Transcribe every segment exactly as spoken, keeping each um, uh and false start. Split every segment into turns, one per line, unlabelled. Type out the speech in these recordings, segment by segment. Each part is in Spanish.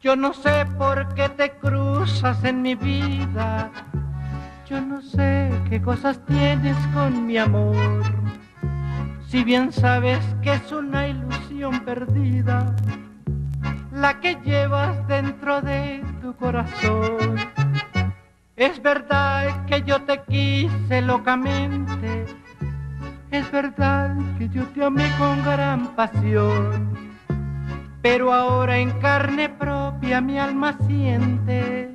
Yo no sé por qué te cruzas en mi vida, yo no sé qué cosas tienes con mi amor. Si bien sabes que es una ilusión perdida la que llevas dentro de tu corazón. Es verdad que yo te quise locamente, es verdad que yo te amé con gran pasión, pero ahora en carne propia mi alma siente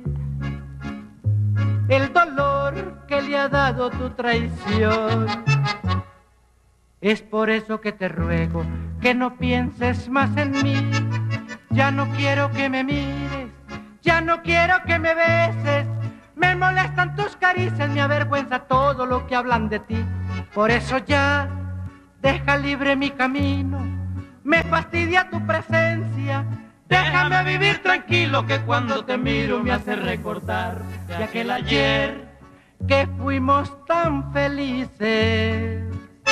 el dolor que le ha dado tu traición. Es por eso que te ruego que no pienses más en mí. Ya no quiero que me mires, ya no quiero que me beses. Me molestan tus caricias, me avergüenza todo lo que hablan de ti. Por eso ya deja libre mi camino, me fastidia tu presencia. Déjame vivir tranquilo, que cuando te miro me hace recordar de aquel ayer que fuimos tan felices.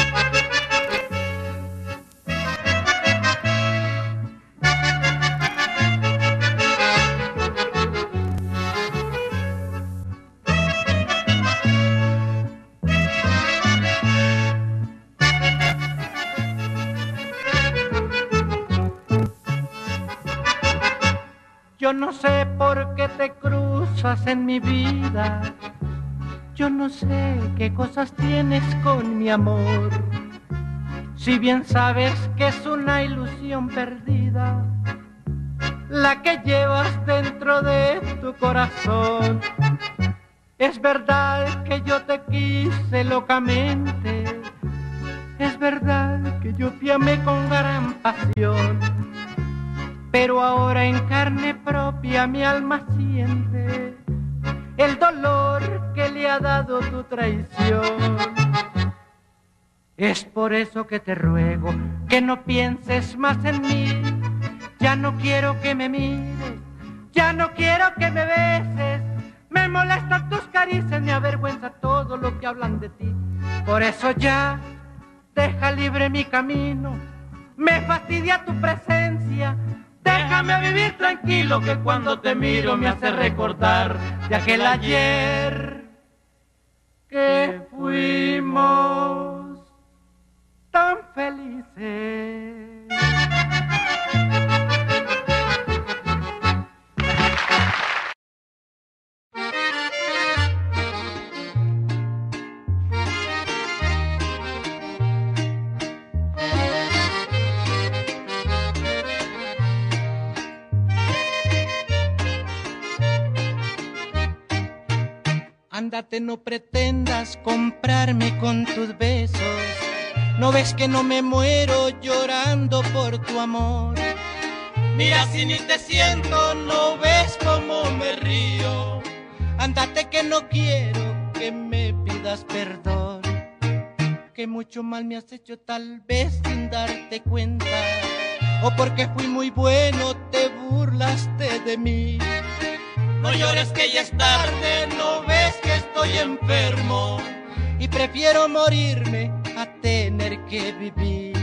Yo no sé por qué te cruzas en mi vida, yo no sé qué cosas tienes con mi amor. Si bien sabes que es una ilusión perdida la que llevas dentro de tu corazón. Es verdad que yo te quise locamente, es verdad que yo te amé con gran pasión, pero ahora en carne propia mi alma siente el dolor que le ha dado tu traición. Es por eso que te ruego que no pienses más en mí. Ya no quiero que me mires, ya no quiero que me beses. Me molestan tus caricias, me avergüenza todo lo que hablan de ti. Por eso ya deja libre mi camino, me fastidia tu presencia. Déjame vivir tranquilo, que cuando te miro me hace recordar de aquel ayer que fuimos tan felices. Ándate, no pretendas comprarme con tus besos. ¿No ves que no me muero llorando por tu amor? Mira si ni te siento, ¿no ves cómo me río? Ándate que no quiero que me pidas perdón, que mucho mal me has hecho tal vez sin darte cuenta, o porque fui muy bueno te burlaste de mí. No llores que ya es tarde, no ves que estoy enfermo y prefiero morirme a tener que vivir.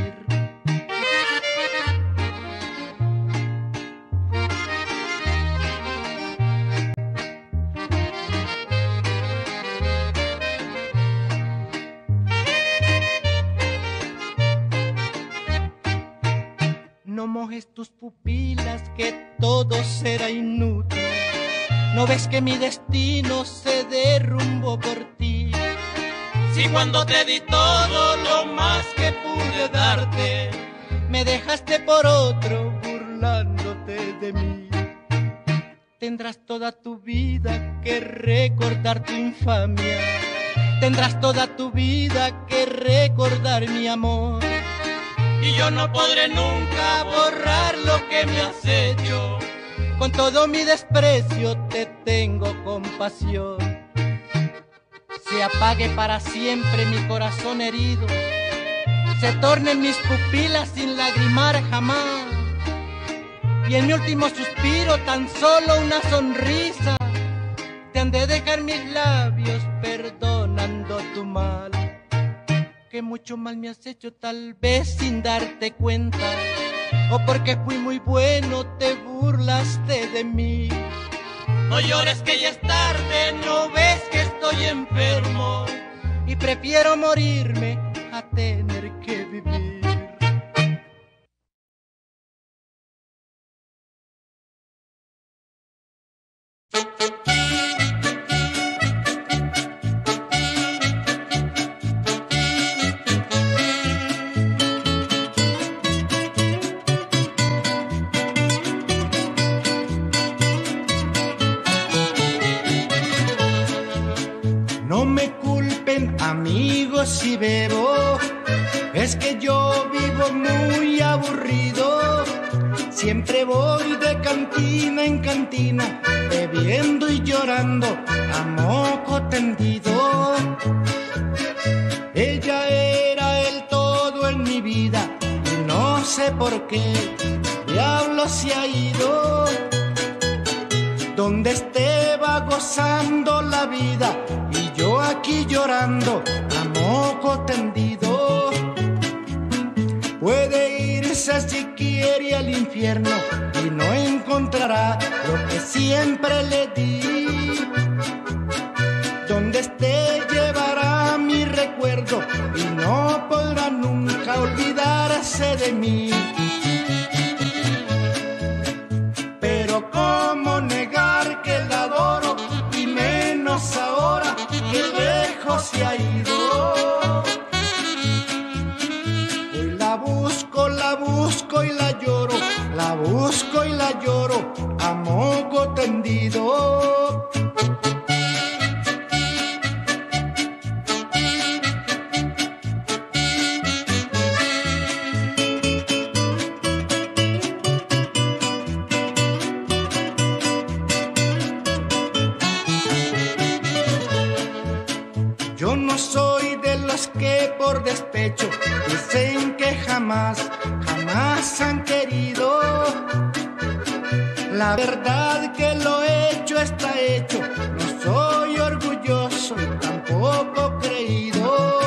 No mojes tus pupilas, que todo será inútil. ¿No ves que mi destino se derrumbó por ti? Si cuando te di todo lo más que pude darte, me dejaste por otro burlándote de mí. Tendrás toda tu vida que recordar tu infamia, tendrás toda tu vida que recordar mi amor, y yo no podré nunca borrar lo que me has hecho. Con todo mi desprecio te tengo compasión. Se apague para siempre mi corazón herido, se tornen mis pupilas sin lagrimar jamás, y en mi último suspiro tan solo una sonrisa te han de dejar mis labios perdonando tu mal. Que mucho mal me has hecho tal vez sin darte cuenta, o porque fui muy bueno te busco burlaste de mí. No llores que ya es tarde, no ves que estoy enfermo y prefiero morirme a tener que vivir. No me culpen, amigos, si bebo, es que yo vivo muy aburrido. Siempre voy de cantina en cantina, bebiendo y llorando a moco tendido. Ella era el todo en mi vida y no sé por qué diablo se ha ido. Donde esté va gozando la vida y yo aquí llorando a moco tendido. Puede irse si quiere al infierno y no encontrará lo que siempre le di. Donde esté llevará mi recuerdo y no podrá nunca olvidarse de mí. Pero cómo negar que la adoro y menos ahora que lejos se ha ido. Hoy la busco, la busco y la lloro, la busco y la lloro a moco tendido. Yo no soy de los que por despecho dicen que jamás, jamás han querido. La verdad que lo hecho está hecho, no soy orgulloso y tampoco creído.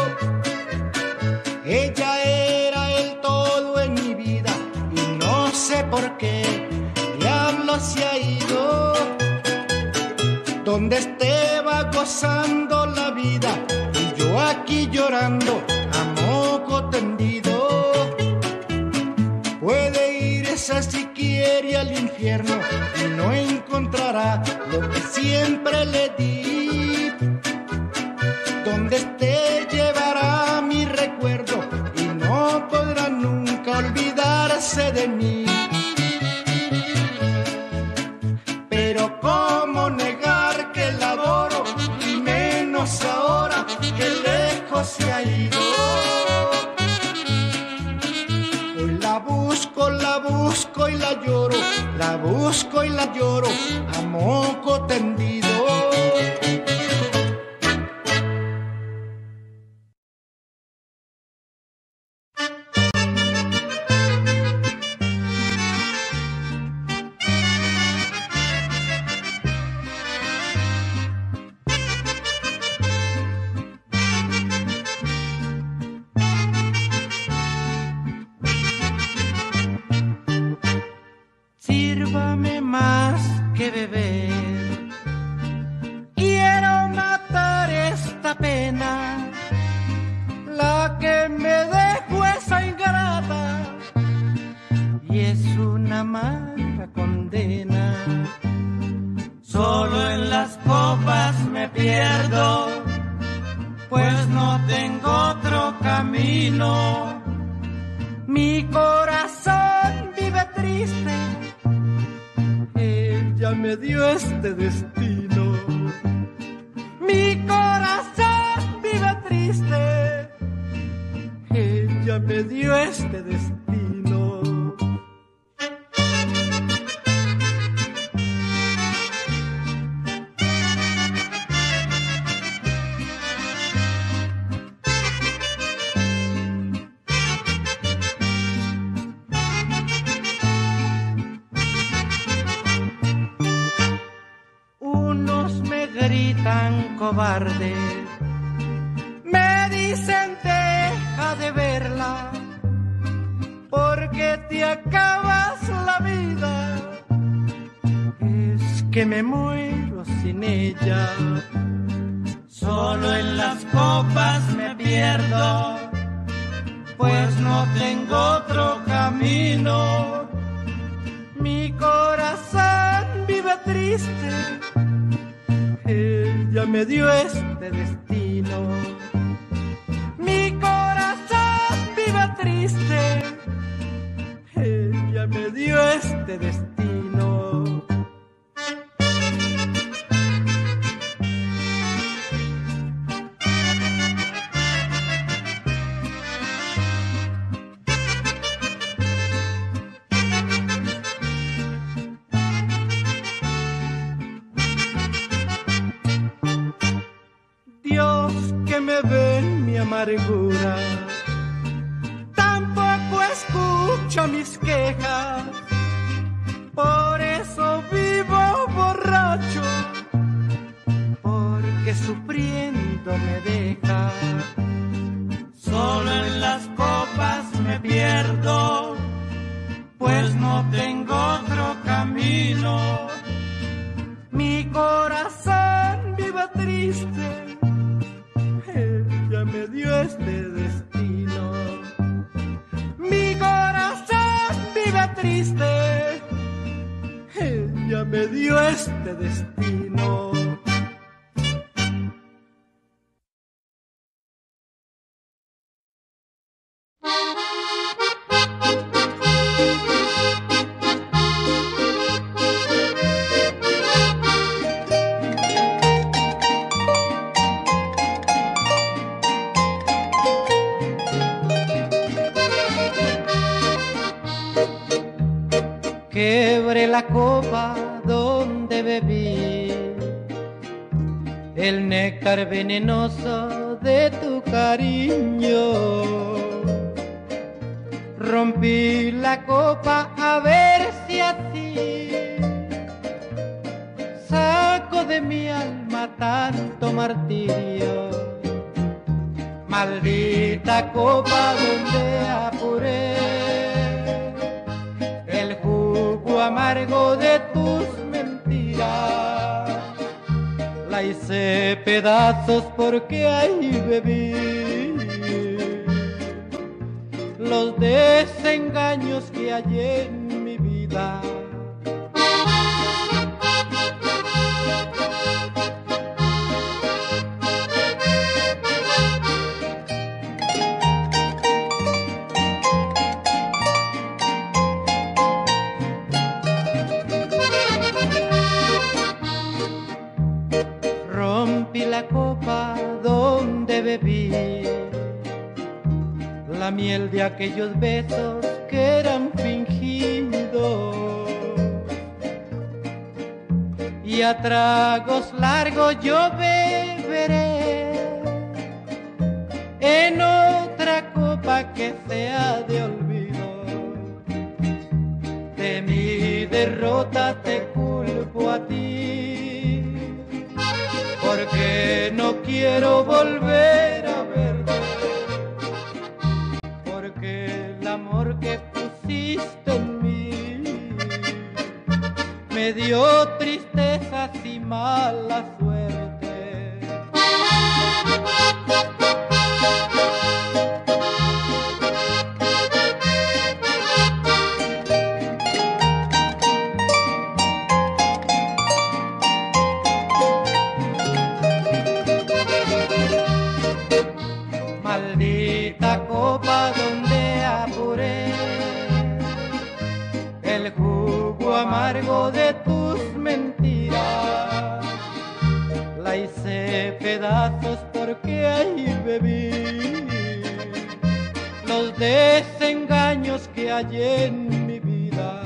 Ella era el todo en mi vida y no sé por qué diablo se ha ido. Donde esté va gozando la vida y yo aquí llorando a moco tendido. Puede irse si quiere al infierno y no encontrará lo que siempre le di. Donde esté llevará mi recuerdo y no podrá nunca olvidarse de mí. Pero cómo negar que la adoro y menos ahora que lejos se ha ido. Hoy la busco, la busco y la lloro, la busco y la lloro a moco tendido. Sírvame más que beber, quiero matar esta pena, la que me dejó esa ingrata, y es una amarga condena. Solo en las copas me pierdo, pues no tengo otro camino. Mi corazón vive triste, ella me dio este destino. Mi corazón vive triste, ella me dio este destino. Gritan cobarde, me dicen deja de verla, porque te acabas la vida que me muero sin ella.
Solo en las copas me pierdo, pues no tengo otro camino.
Mi corazón vive triste, ella me dio este destino. Mi corazón vive triste, ella me dio este destino. Dios que me ve en mi amargura, tampoco escucha mis quejas, por eso vivo borracho, porque sufriendo me deja.
Solo en las copas me pierdo, pues no tengo otro camino.
Mi corazón vive triste, ella me dio este destino. Mi corazón vive triste, ella me dio este destino. Quebré la copa donde bebí el néctar venenoso de tu cariño. Rompí la copa a ver si así saco de mi alma tanto martirio. Maldita copa donde apuré el jugo amargo de tus mentiras. La hice pedazos porque ahí bebí los desengaños que hay en mi vida. Rompí la copa donde bebí la miel de aquellos besos que eran fingidos, y a tragos largos yo beberé en otra copa que sea de olvido. De mi derrota te culpo a ti, porque no quiero volver a verte, porque el amor que pusiste en mí me dio tristezas y mala suerte. Maldita copa donde apuré el jugo amargo de tus mentiras. La hice pedazos porque ahí bebí los desengaños que hay en mi vida.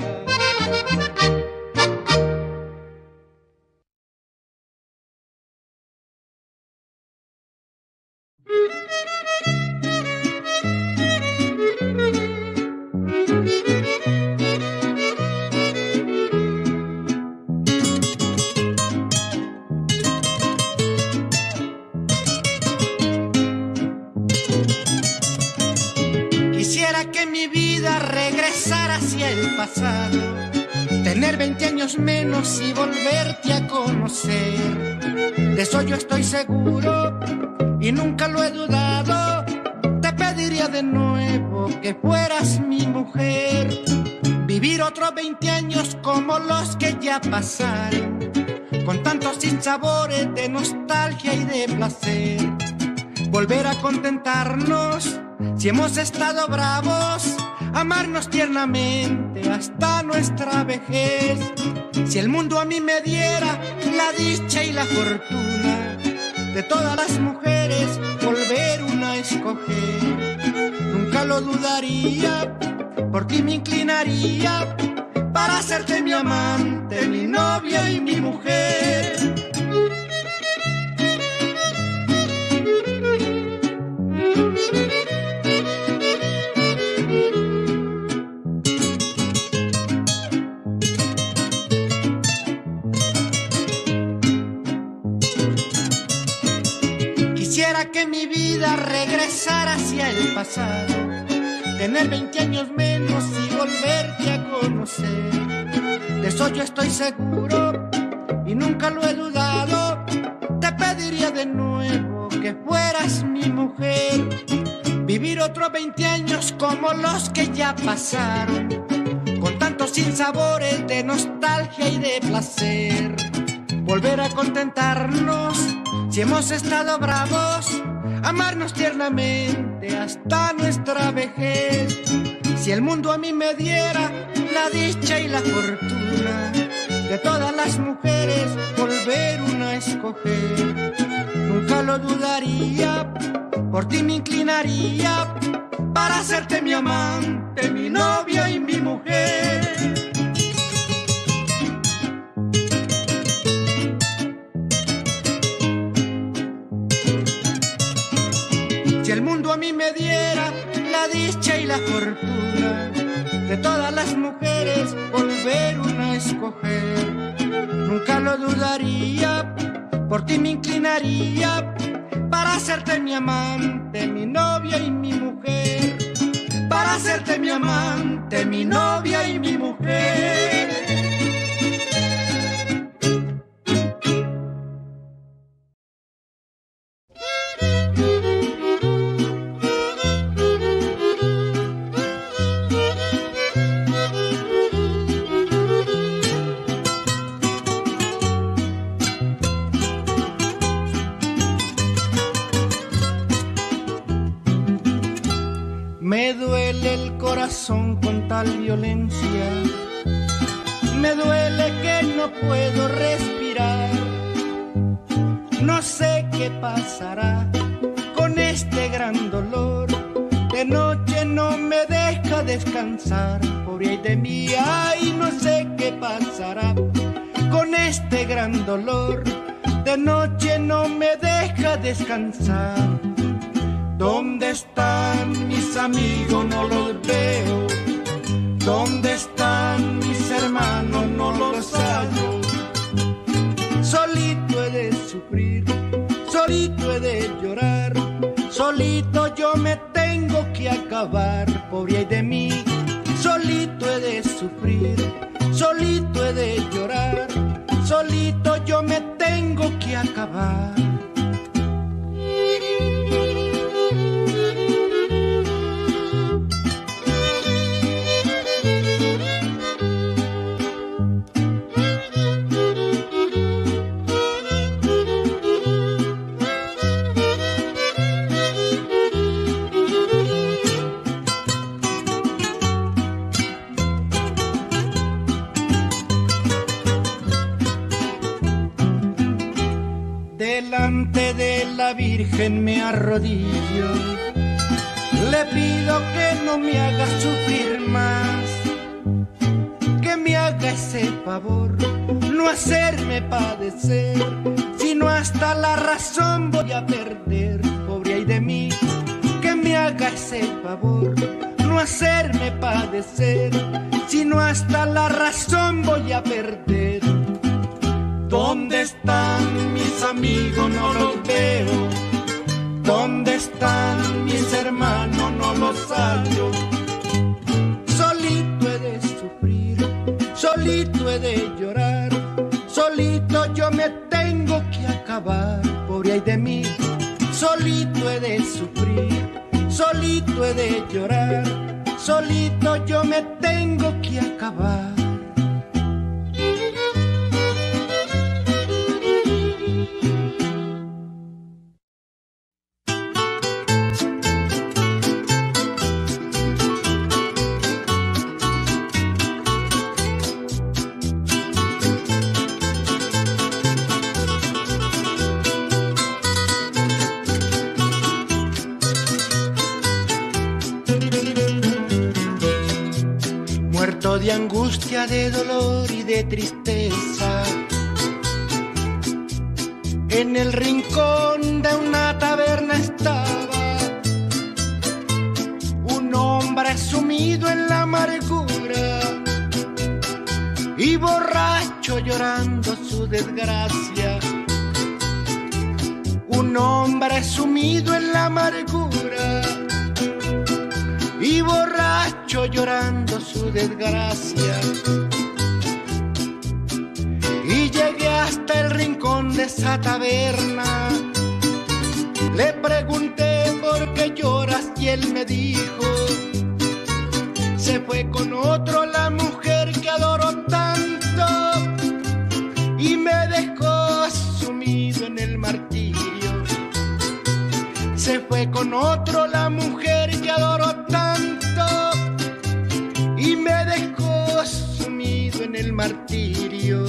Quisiera que mi vida regresara hacia el pasado, tener veinte años menos y volverte a conocer. De eso yo estoy seguro y nunca lo he dudado. Te pediría de nuevo que fueras mi mujer. Vivir otros veinte años como los que ya pasaron, con tantos sinsabores de nostalgia y de placer. Volver a contentarnos si hemos estado bravos, amarnos tiernamente hasta nuestra vejez. Si el mundo a mí me diera la dicha y la fortuna de todas las mujeres, volver una a escoger, nunca lo dudaría, por ti me inclinaría para hacerte mi amante, mi novia y mi mujer. Quisiera que mi vida regresara hacia el pasado, tener veinte años menos y volverte a conocer. De eso yo estoy seguro y nunca lo he dudado. Te pediría de nuevo que fueras mi mujer. Vivir otros veinte años como los que ya pasaron, con tantos sinsabores de nostalgia y de placer. Volver a contentarnos si hemos estado bravos, amarnos tiernamente hasta nuestra vejez. Si el mundo a mí me diera la dicha y la fortuna de todas las mujeres, volver una a escoger, nunca lo dudaría, por ti me inclinaría para hacerte mi amante, mi novia y mi mujer. Si el mundo a mí me diera la dicha y la fortuna de todas las mujeres, volver una a escoger, nunca lo dudaría, por ti me inclinaría para hacerte mi amante, mi novia y mi mujer. Para hacerte mi amante, mi novia y mi mujer. Me duele el corazón con tal violencia, me duele que no puedo respirar. No sé qué pasará con este gran dolor, de noche no me deja descansar. Pobre ay de mí, ay, no sé qué pasará con este gran dolor, de noche no me deja descansar. ¿Dónde están mis amigos? No los veo. ¿Dónde están mis hermanos? No los hallo. Solito he de sufrir, solito he de llorar, solito yo me tengo que acabar. Pobre ay de mí, solito he de sufrir, solito he de llorar, solito yo me tengo que acabar. Delante de la Virgen me arrodillo, le pido que no me haga sufrir más, que me haga ese favor, no hacerme padecer, sino hasta la razón voy a perder. Pobre ay de mí, que me haga ese favor, no hacerme padecer, sino hasta la razón voy a perder. ¿Dónde están mis amigos? No los veo. ¿Dónde están mis hermanos? No los hallo. Solito he de sufrir, solito solito he de llorar, solito yo me tengo que acabar, pobre ay de mí, solito he de sufrir, solito he de llorar, solito yo me tengo que acabar. De angustia, de dolor y de tristeza, en el rincón de una taberna estaba un hombre sumido en la amargura y borracho llorando su desgracia. Un hombre sumido en la amargura y borracho llorando su desgracia. Y llegué hasta el rincón de esa taberna, le pregunté por qué lloras y él me dijo: se fue con otro la mujer que adoro tanto y me dejó sumido en el martirio. Se fue con otro la mujer que adoro tanto y me dejó sumido en el martirio.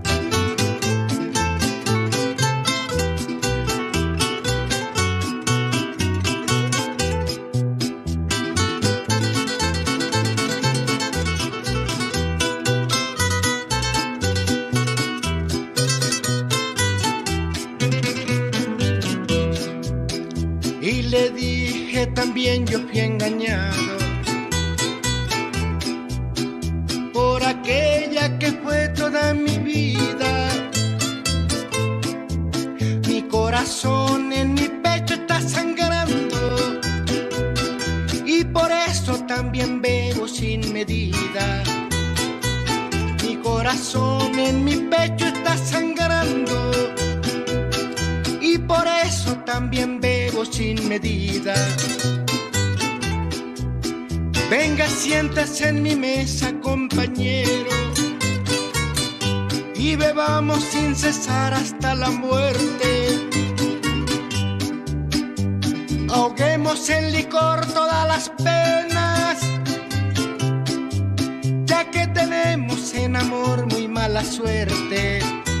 Y le dije también yo fui engañado por aquella que fue toda mi vida. Mi corazón en mi pecho está sangrando y por eso también bebo sin medida. Mi corazón en mi pecho está sangrando y por eso también bebo sin medida. Venga, siéntese en mi mesa, compañero, y bebamos sin cesar hasta la muerte. Ahoguemos en licor todas las penas, ya que tenemos en amor muy mala suerte.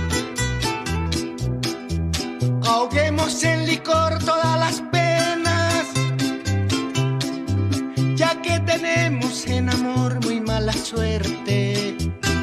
Ahoguemos en licor todas las penas, ya que tenemos en amor muy mala suerte.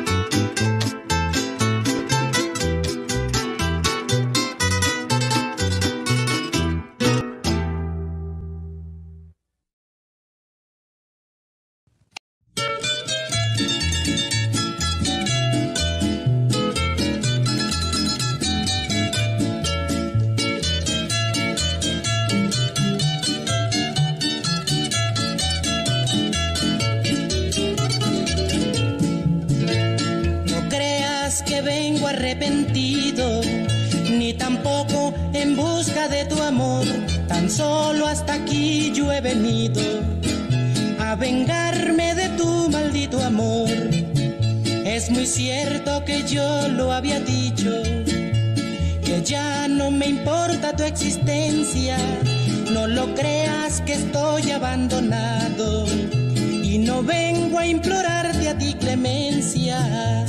Arrepentido, ni tampoco en busca de tu amor, tan solo hasta aquí yo he venido a vengarme de tu maldito amor. Es muy cierto que yo lo había dicho, que ya no me importa tu existencia. No lo creas que estoy abandonado y no vengo a implorarte a ti clemencia.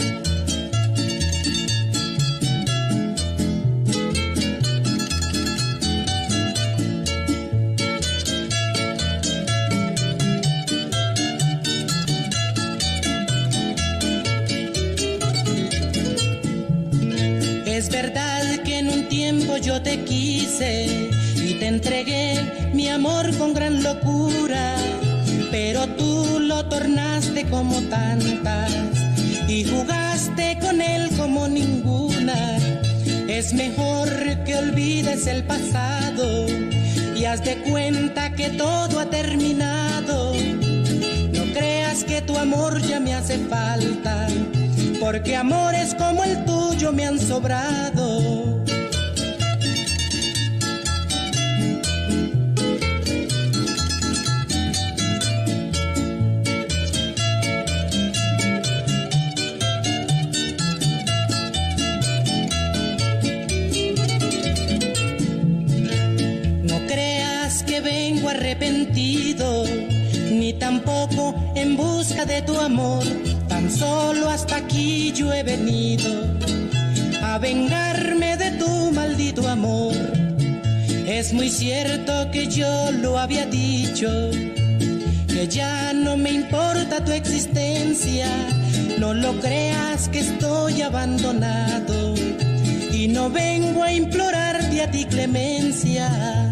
Es verdad que en un tiempo yo te quise y te entregué mi amor con gran locura, pero tú lo tornaste como tantas y jugaste con él como ninguna. Es mejor que olvides el pasado y haz de cuenta que todo ha terminado. No creas que tu amor ya me hace falta, porque amores como el tuyo me han sobrado. Arrepentido, ni tampoco en busca de tu amor, tan solo hasta aquí yo he venido a vengarme de tu maldito amor. Es muy cierto que yo lo había dicho, que ya no me importa tu existencia, no lo creas que estoy abandonado y no vengo a implorarte a ti clemencia.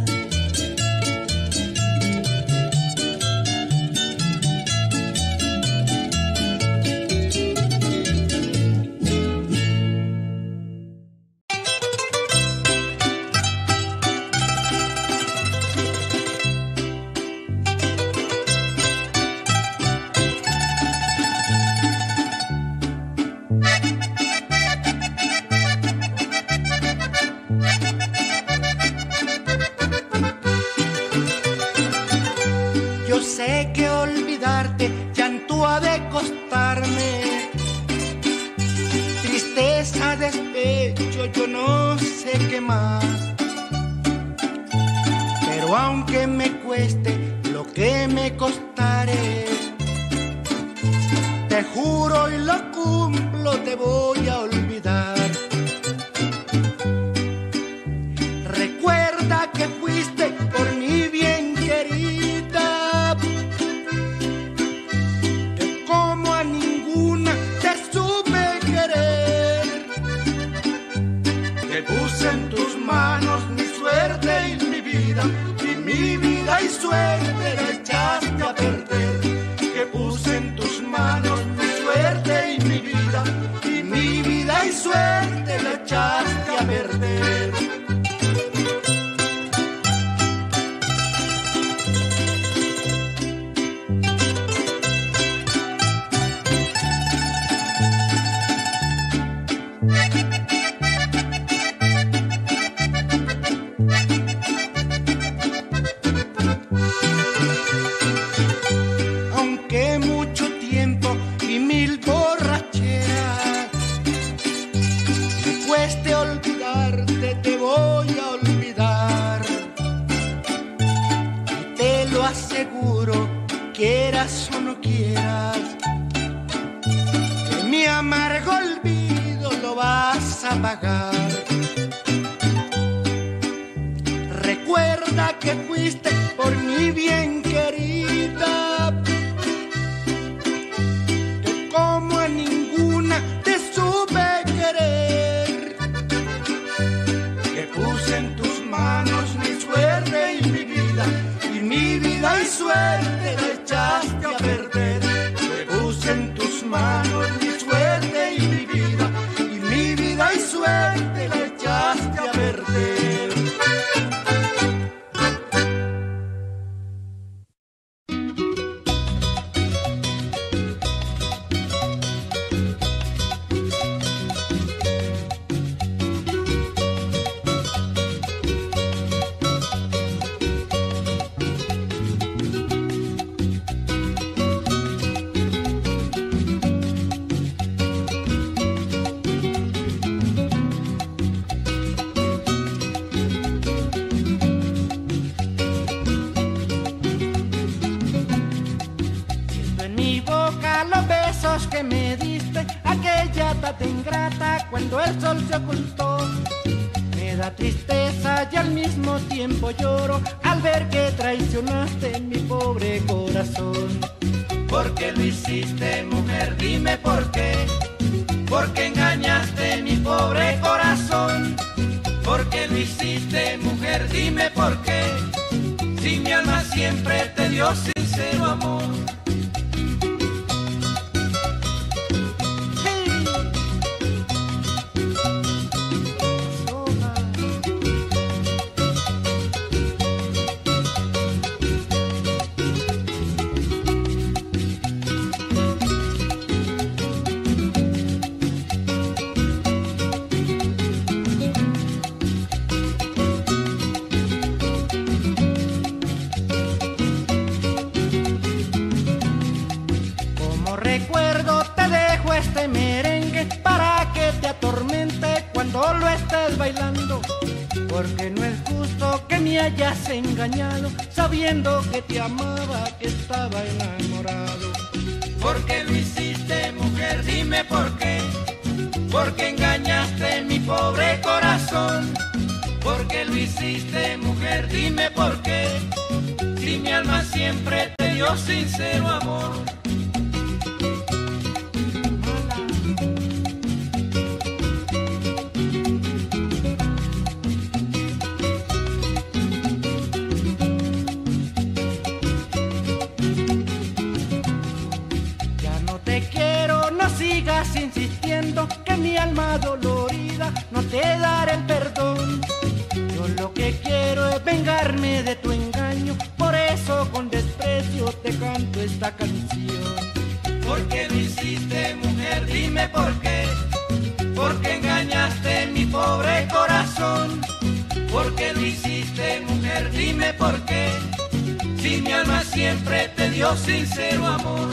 Que me diste aquella tarde ingrata cuando el sol se ocultó. Me da tristeza y al mismo tiempo lloro al ver que traicionaste mi pobre corazón.
¿Por qué lo hiciste, mujer? Dime por qué. ¿Por qué engañaste mi pobre corazón? ¿Por qué lo hiciste, mujer? Dime por qué. Si mi alma siempre te dio sincero amor.
este merengue para que te atormente cuando lo estés bailando. Porque no es justo que me hayas engañado sabiendo que te amaba, que estaba enamorado.
¿Por qué lo hiciste, mujer? Dime por qué. Porque engañaste mi pobre corazón. ¿Por qué lo hiciste, mujer? Dime por qué. Si mi alma siempre te dio sincero amor.
Sigas insistiendo que mi alma dolorida no te dará el perdón. Yo lo que quiero es vengarme de tu engaño, por eso con desprecio te canto esta canción.
¿Por qué lo hiciste, mujer? Dime por qué. Porque engañaste mi pobre corazón. ¿Por qué lo hiciste, mujer? Dime por qué. Si mi alma siempre te dio sincero amor.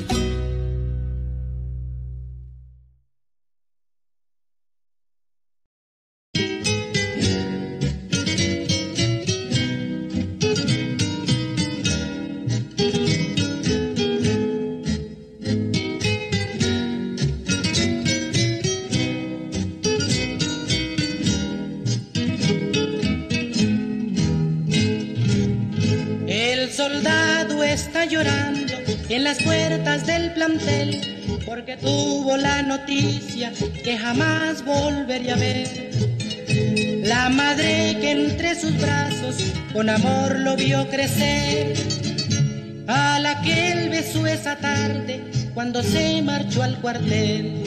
Está llorando en las puertas del plantel porque tuvo la noticia que jamás volvería a ver. La madre que entre sus brazos con amor lo vio crecer, a la que él besó esa tarde cuando se marchó al cuartel.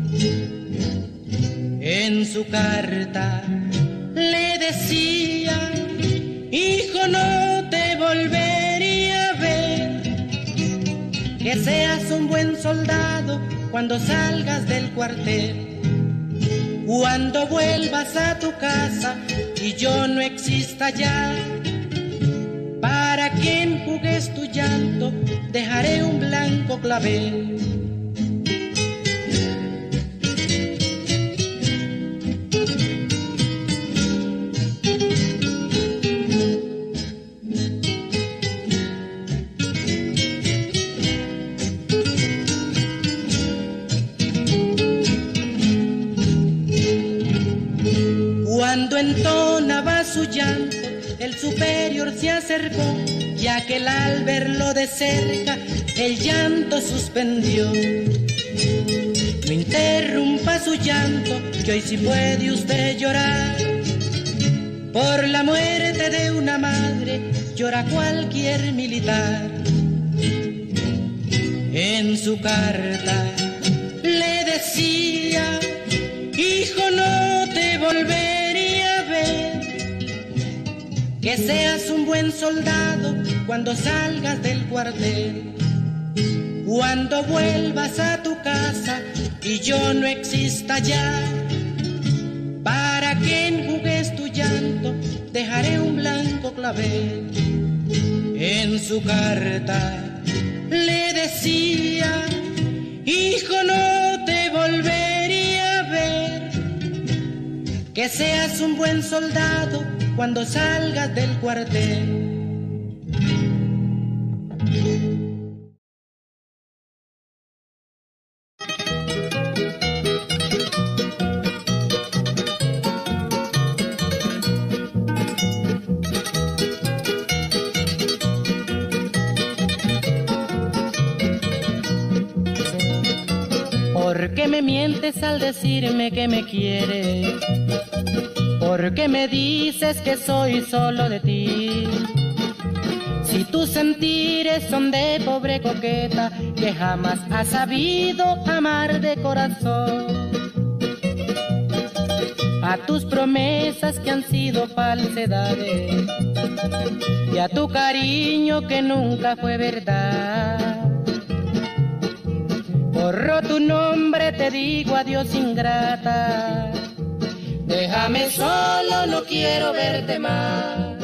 En su carta le decía: hijo, no te volvería a ver, que seas un buen soldado cuando salgas del cuartel. Cuando vuelvas a tu casa y yo no exista ya, para que enjugues tu llanto dejaré un blanco clavel. Cuando entonaba su llanto, el superior se acercó, ya que él al verlo de cerca, el llanto suspendió. No interrumpa su llanto, que hoy sí puede usted llorar. Por la muerte de una madre, llora cualquier militar. En su carta le decía: hijo, no te volvería a ver, que seas un buen soldado cuando salgas del cuartel. Cuando vuelvas a tu casa y yo no exista ya, para que enjugues tu llanto dejaré un blanco clavel. En su carta le decía: hijo, no te volvería a ver, que seas un buen soldado cuando salgas del cuartel. ¿Por qué me mientes al decirme que me quieres? ¿Por qué me dices que soy solo de ti? Si tus sentires son de pobre coqueta que jamás has sabido amar de corazón, a tus promesas que han sido falsedades y a tu cariño que nunca fue verdad. Borro tu nombre, te digo adiós ingrata. Déjame solo, no quiero verte más.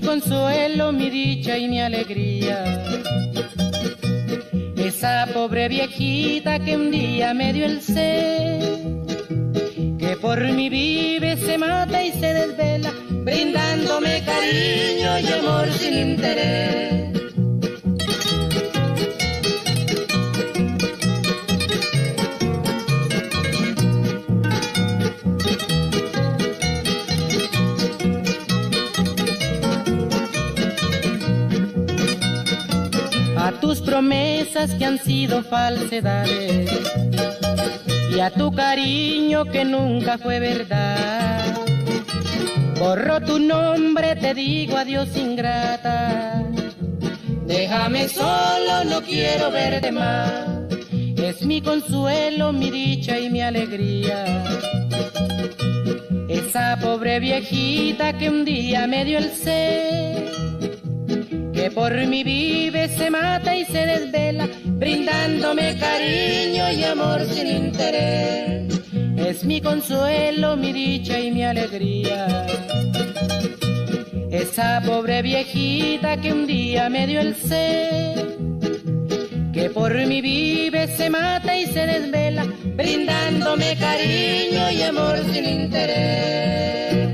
consuelo, mi dicha y mi alegría. Esa pobre viejita que un día me dio el sed, que por mí vive, se mata y se desvela, brindándome cariño y amor sin interés. A tus promesas que han sido falsedades y a tu cariño que nunca fue verdad, borro tu nombre, te digo adiós ingrata. Déjame solo, no quiero verte más. Es mi consuelo, mi dicha y mi alegría. Esa pobre viejita que un día me dio el sed, que por mí vive, se mata y se desvela, brindándome cariño y amor sin interés. Es mi consuelo, mi dicha y mi alegría. Esa pobre viejita que un día me dio el sed, que por mí vive, se mata y se desvela, brindándome cariño y amor sin interés.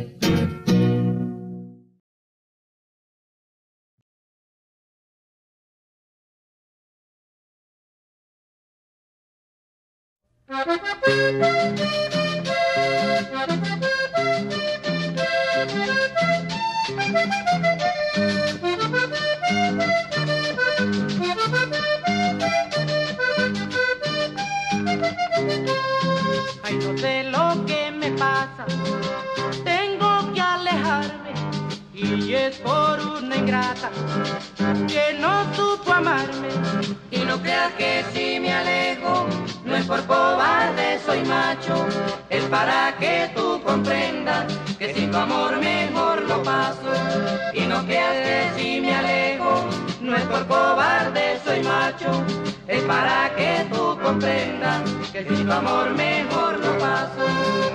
Ay, no sé lo que me pasa, tengo que alejarme, y es por una ingrata que no supo amarme.
Y no creas que si me alejo, no es por cobarde, soy macho, es para que tú comprendas que sin tu amor mejor lo paso. Y no creas que si me alejo, no es por cobarde, soy macho, es para que tú comprendas que sin tu amor mejor lo paso.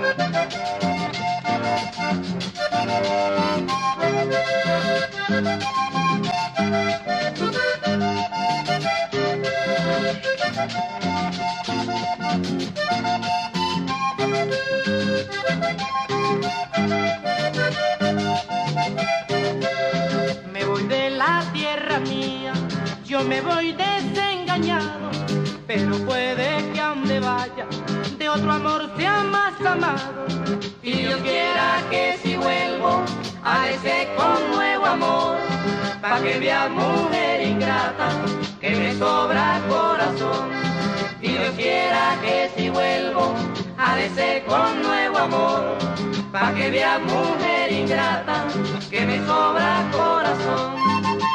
Me voy de la tierra mía, yo me voy desengañado, pero puede que a donde vaya de otro amor sea más amado.
Y Dios quiera que si vuelvo a ese con nuevo amor, pa' que veas mujer ingrata que me sobra corazón. Y Dios quiera que si vuelvo a ese con nuevo amor, pa' que veas mujer ingrata que me sobra corazón.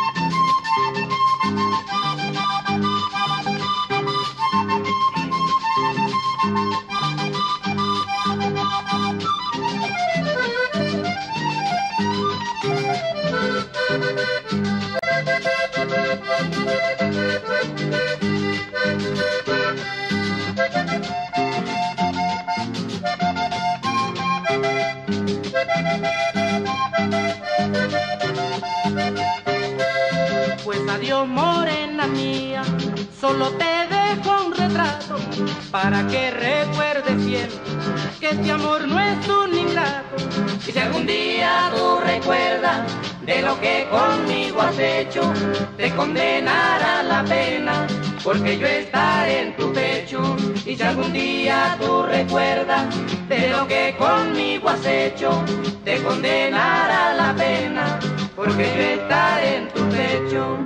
Pues adiós, morena mía, solo te dejo un retrato para que recuerdes siempre que este amor no es un ingrato.
Y si algún día tú recuerdas de lo que conmigo has hecho, te condenará la pena, porque yo estaré en tu pecho. Y si algún día tú recuerdas de lo que conmigo has hecho, te condenará la pena, porque yo estaré en tu pecho.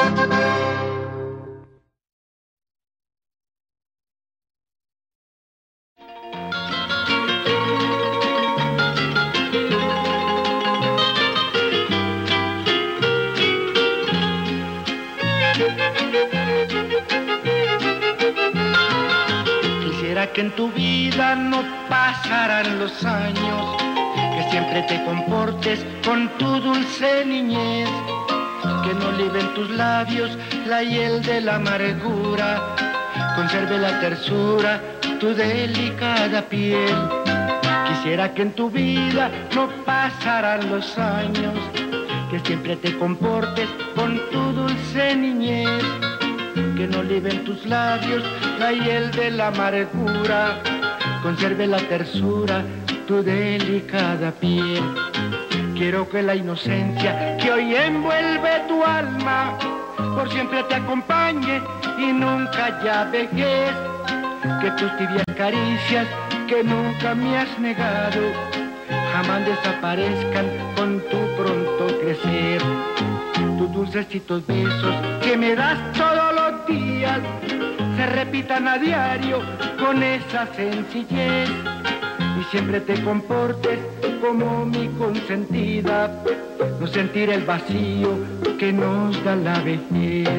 Quisiera que en tu vida no pasaran los años, que siempre te comportes con tu dulce niñez, que no liben tus labios la hiel de la amargura, conserve la tersura tu delicada piel. Quisiera que en tu vida no pasaran los años, que siempre te comportes con tu dulce niñez, que no oliven tus labios la hiel de la amargura, conserve la tersura tu delicada piel. Quiero que la inocencia que hoy envuelve tu alma por siempre te acompañe y nunca ya vejez, que tus tibias caricias que nunca me has negado jamás desaparezcan con tu pronto crecer. Tus dulcecitos besos que me das todos los días se repitan a diario con esa sencillez, y siempre te comportes como mi consentida, no sentir el vacío que nos da la vejez.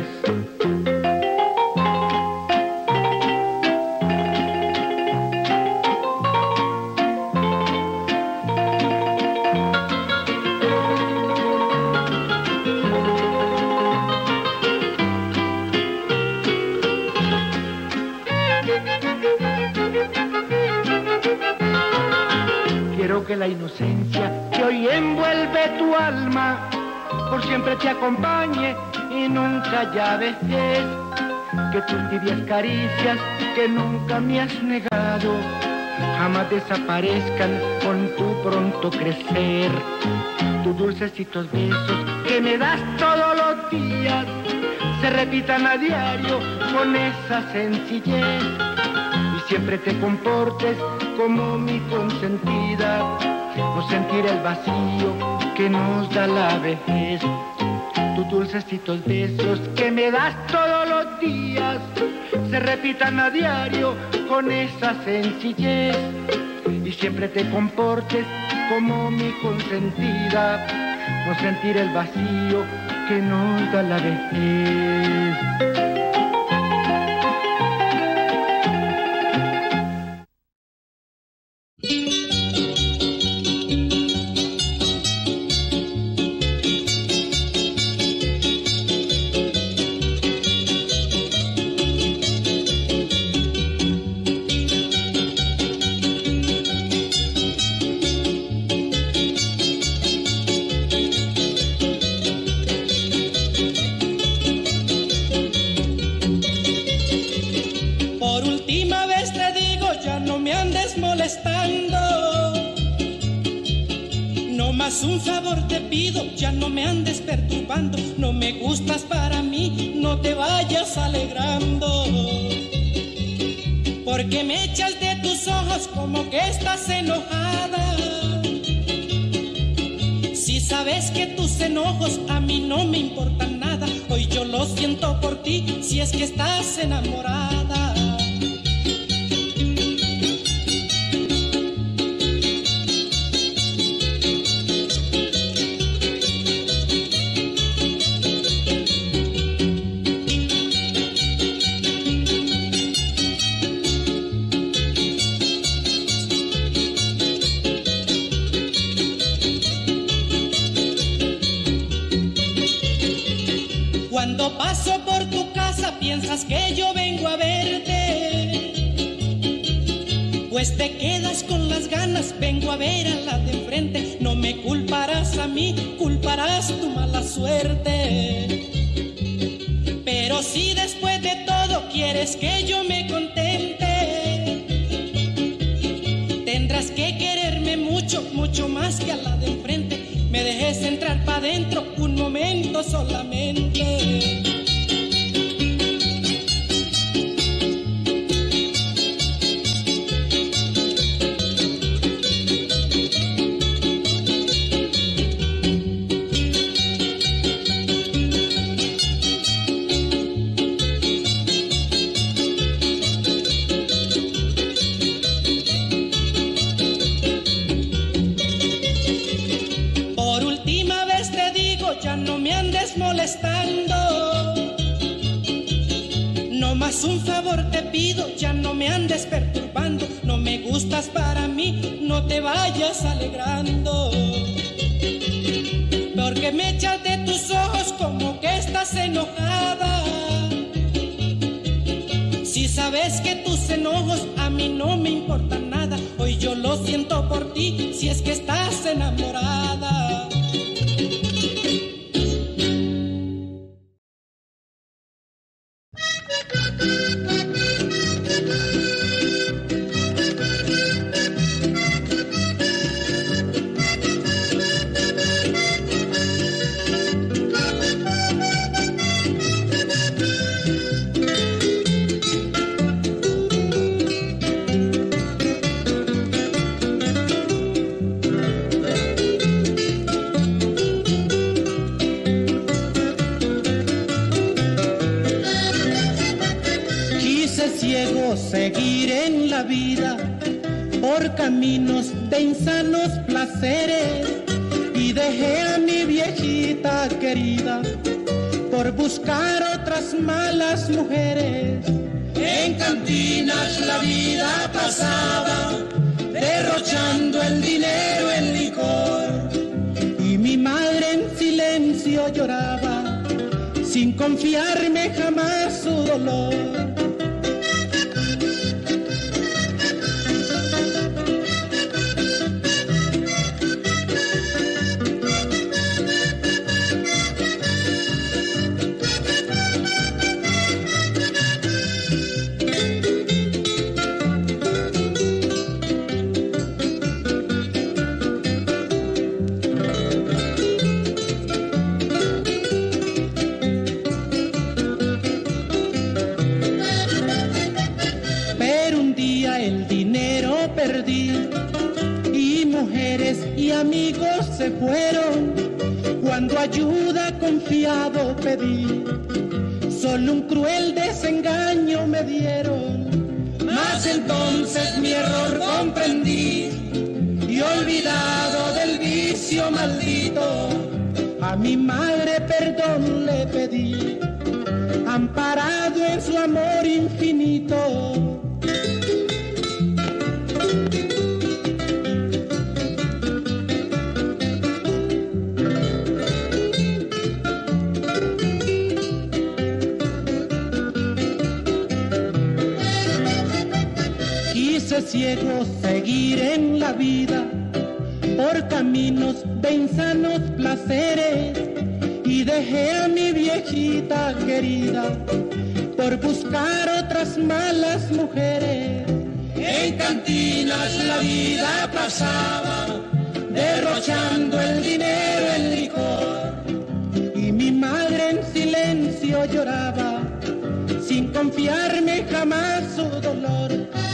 Que la inocencia que hoy envuelve tu alma por siempre te acompañe y nunca ya vejez, que tus tibias caricias que nunca me has negado jamás desaparezcan con tu pronto crecer. Tus dulcecitos besos que me das todos los días se repitan a diario con esa sencillez, y siempre te comportes como mi consentida, no sentir el vacío que nos da la vejez. Tus dulcecitos besos que me das todos los días se repitan a diario con esa sencillez, y siempre te comportes como mi consentida, no sentir el vacío que nos da la vejez.
Un favor te pido, ya no me andes perturbando, no me gustas para mí, no te vayas alegrando, porque me echas de tus ojos como que estás enojada. Si sabes que tus enojos a mí no me importan nada, hoy yo lo siento por ti, si es que estás enamorada. Cuando paso por tu casa piensas que yo vengo a verte, pues te quedas con las ganas, vengo a ver a la de enfrente. No me culparás a mí, culparás tu mala suerte. Pero si después de todo quieres que yo me contente, tendrás que quererme mucho, mucho más que a la de enfrente. Me dejes entrar pa' dentro un momento solamente. No más un favor te pido, ya no me andes perturbando, no me gustas para mí, no te vayas alegrando, porque me echas de tus ojos como que estás enojada. Si sabes que tus enojos a mí no me importan nada, hoy yo lo siento por ti, si es que estás enamorada. seguir en la vida por caminos de insanos placeres y dejé a mi viejita querida por buscar otras malas mujeres. En cantinas la vida pasaba, derrochando el dinero en licor, y mi madre en silencio lloraba, sin confiarme jamás su dolor. Amigos se fueron cuando ayuda confiado pedí, solo un cruel desengaño me dieron, mas entonces mi error comprendí y olvidado del vicio maldito, a mi madre perdón le pedí, amparado en su amor infinito. Ciego seguir en la vida por caminos de insanos placeres y dejé a mi viejita querida por buscar otras malas mujeres. En cantinas la vida pasaba, derrochando el dinero en licor, y mi madre en silencio lloraba, sin confiarme jamás su dolor.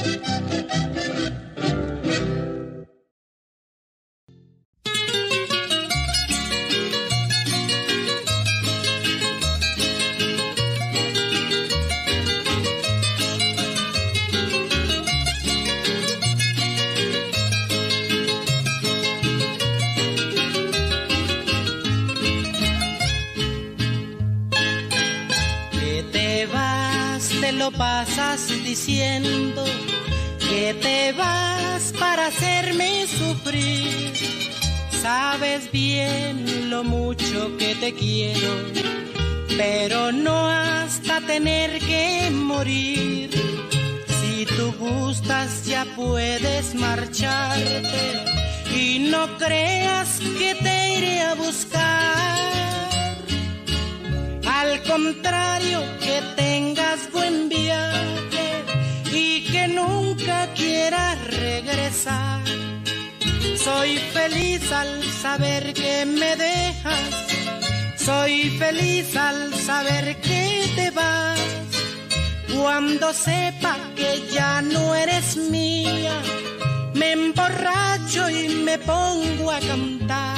Lo pasas diciendo que te vas para hacerme sufrir. Sabes bien lo mucho que te quiero, pero no hasta tener que morir. Si tú gustas ya puedes marcharte y no creas que te iré a buscar. Al contrario, que tengas buen viaje y que nunca quieras regresar. Soy feliz al saber que me dejas, soy feliz al saber que te vas. Cuando sepa que ya no eres mía, me emborracho y me pongo a cantar.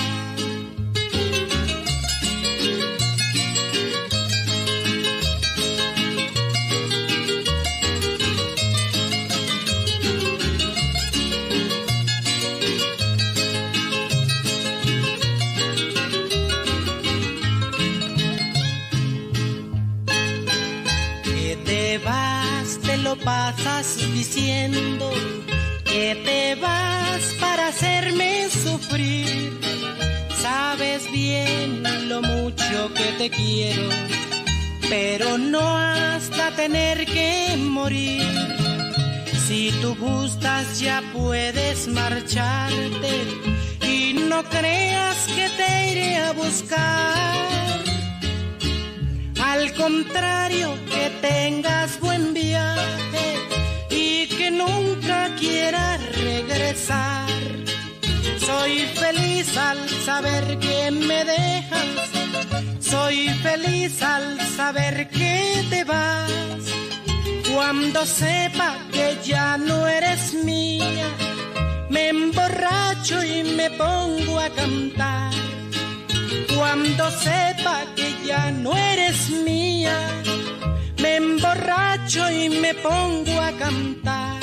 Lo pasas diciendo que te vas para hacerme sufrir. Sabes bien lo mucho que te quiero, pero no hasta tener que morir. Si tú gustas ya puedes marcharte y no creas que te iré a buscar. Al contrario, que tengas buen viaje y que nunca quieras regresar. Soy feliz al saber que me dejas, soy feliz al saber que te vas. Cuando sepa que ya no eres mía, me emborracho y me pongo a cantar. Cuando sepa que ya no eres mía,
me emborracho y me pongo a cantar.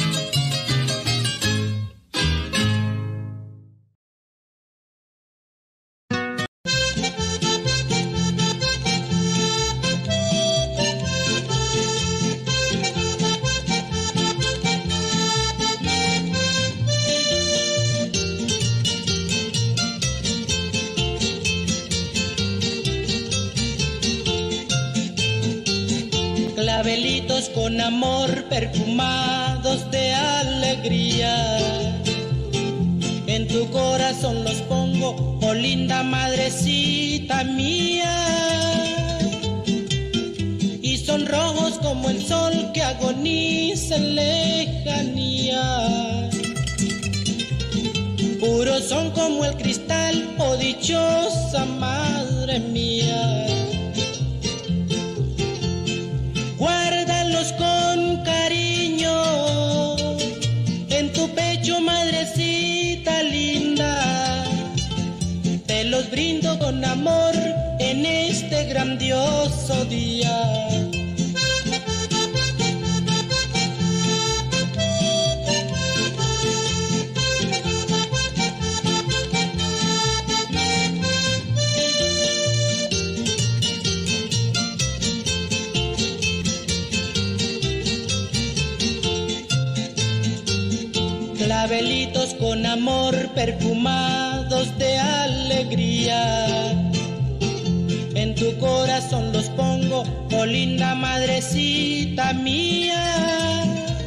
Clavelitos con amor perfumados de alegría, en tu corazón los pongo, oh linda madrecita mía, y son rojos como el sol que agoniza en lejanía, puros son como el cristal, oh dichosa madre mía. Guárdalos con cariño en tu pecho, madrecita linda. Te los brindo con amor en este grandioso día. Clavelitos con amor perfumados de alegría, en tu corazón los pongo, oh linda madrecita mía,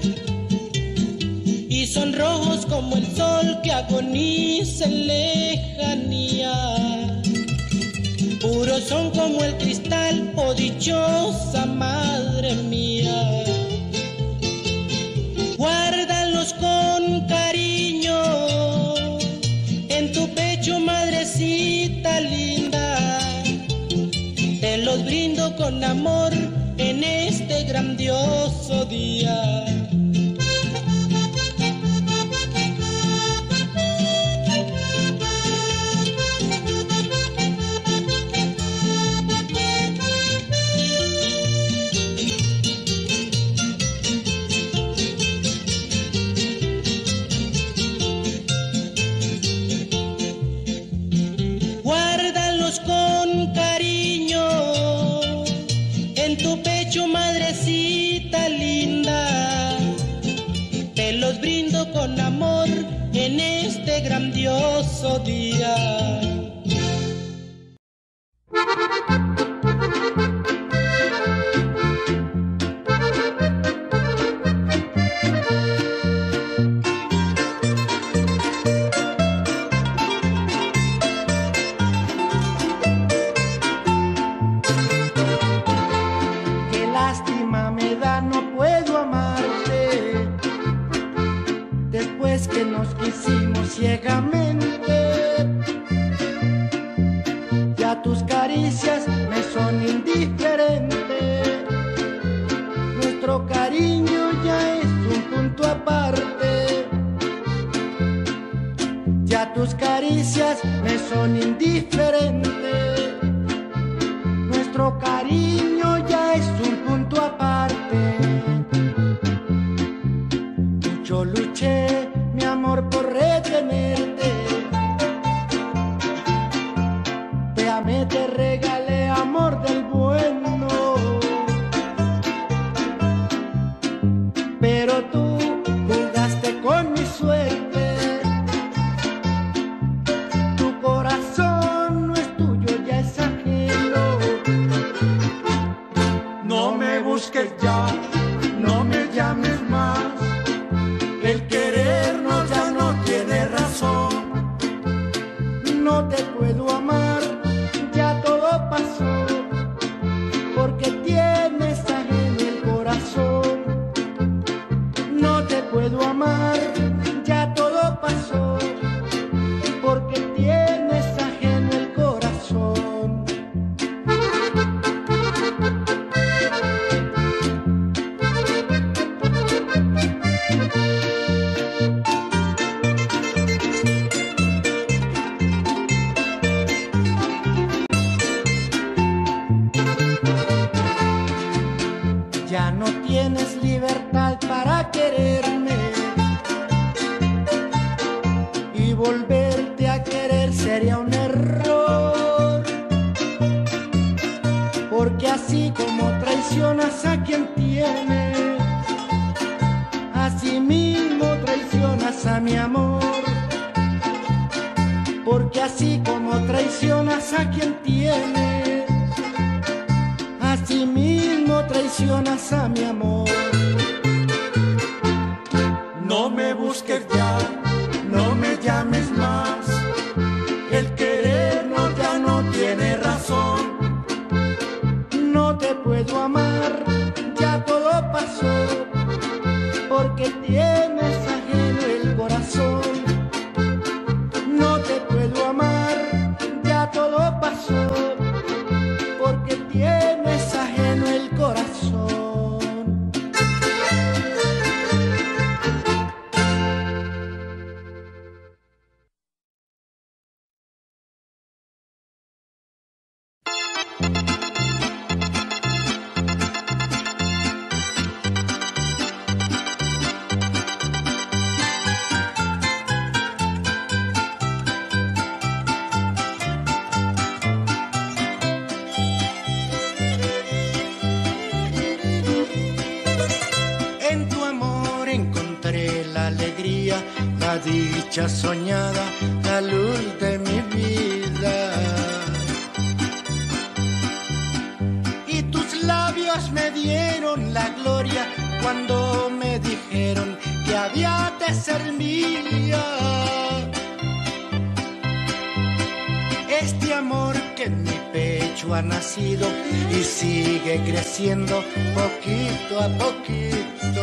y son rojos como el sol que agoniza en lejanía, puros son como el cristal, oh dichosa madre mía. Guárdalos con cariño en tu pecho, madrecita linda. Te los brindo con amor en este grandioso día. Madrecita linda, te los brindo con amor en este grandioso día.
Ciegamente, ya tus caricias me son indiferentes, nuestro cariño ya es un punto aparte, ya tus caricias me son indiferentes, nuestro cariño ya es un punto aparte. Mucho luché, mi amor, por retenerte, te amé, te regalé amor del bueno, pero tú jugaste con mi suerte, tu corazón no es tuyo, ya es ajeno. No me busques ya, no me llames más, el querernos ya no tiene razón. No te puedo amar, ya todo pasó, porque tienes ajeno el corazón. No te puedo amar, ya todo pasó, porque tienes ajeno el corazón. traicionas a mi amor, porque así como traicionas a quien tienes, así mismo traicionas a mi amor. No me busques ya, no me llames más, el querernos ya no tiene razón. No te puedo amar, ya todo pasó, porque tienes ajeno el corazón. No te puedo amar, ya todo pasó, porque tienes ajeno el corazón. La dicha soñada, la luz de mi vida. Y tus labios me dieron la gloria cuando me dijeron que había de ser mía. Este amor que en mi pecho ha nacido y sigue creciendo poquito a poquito.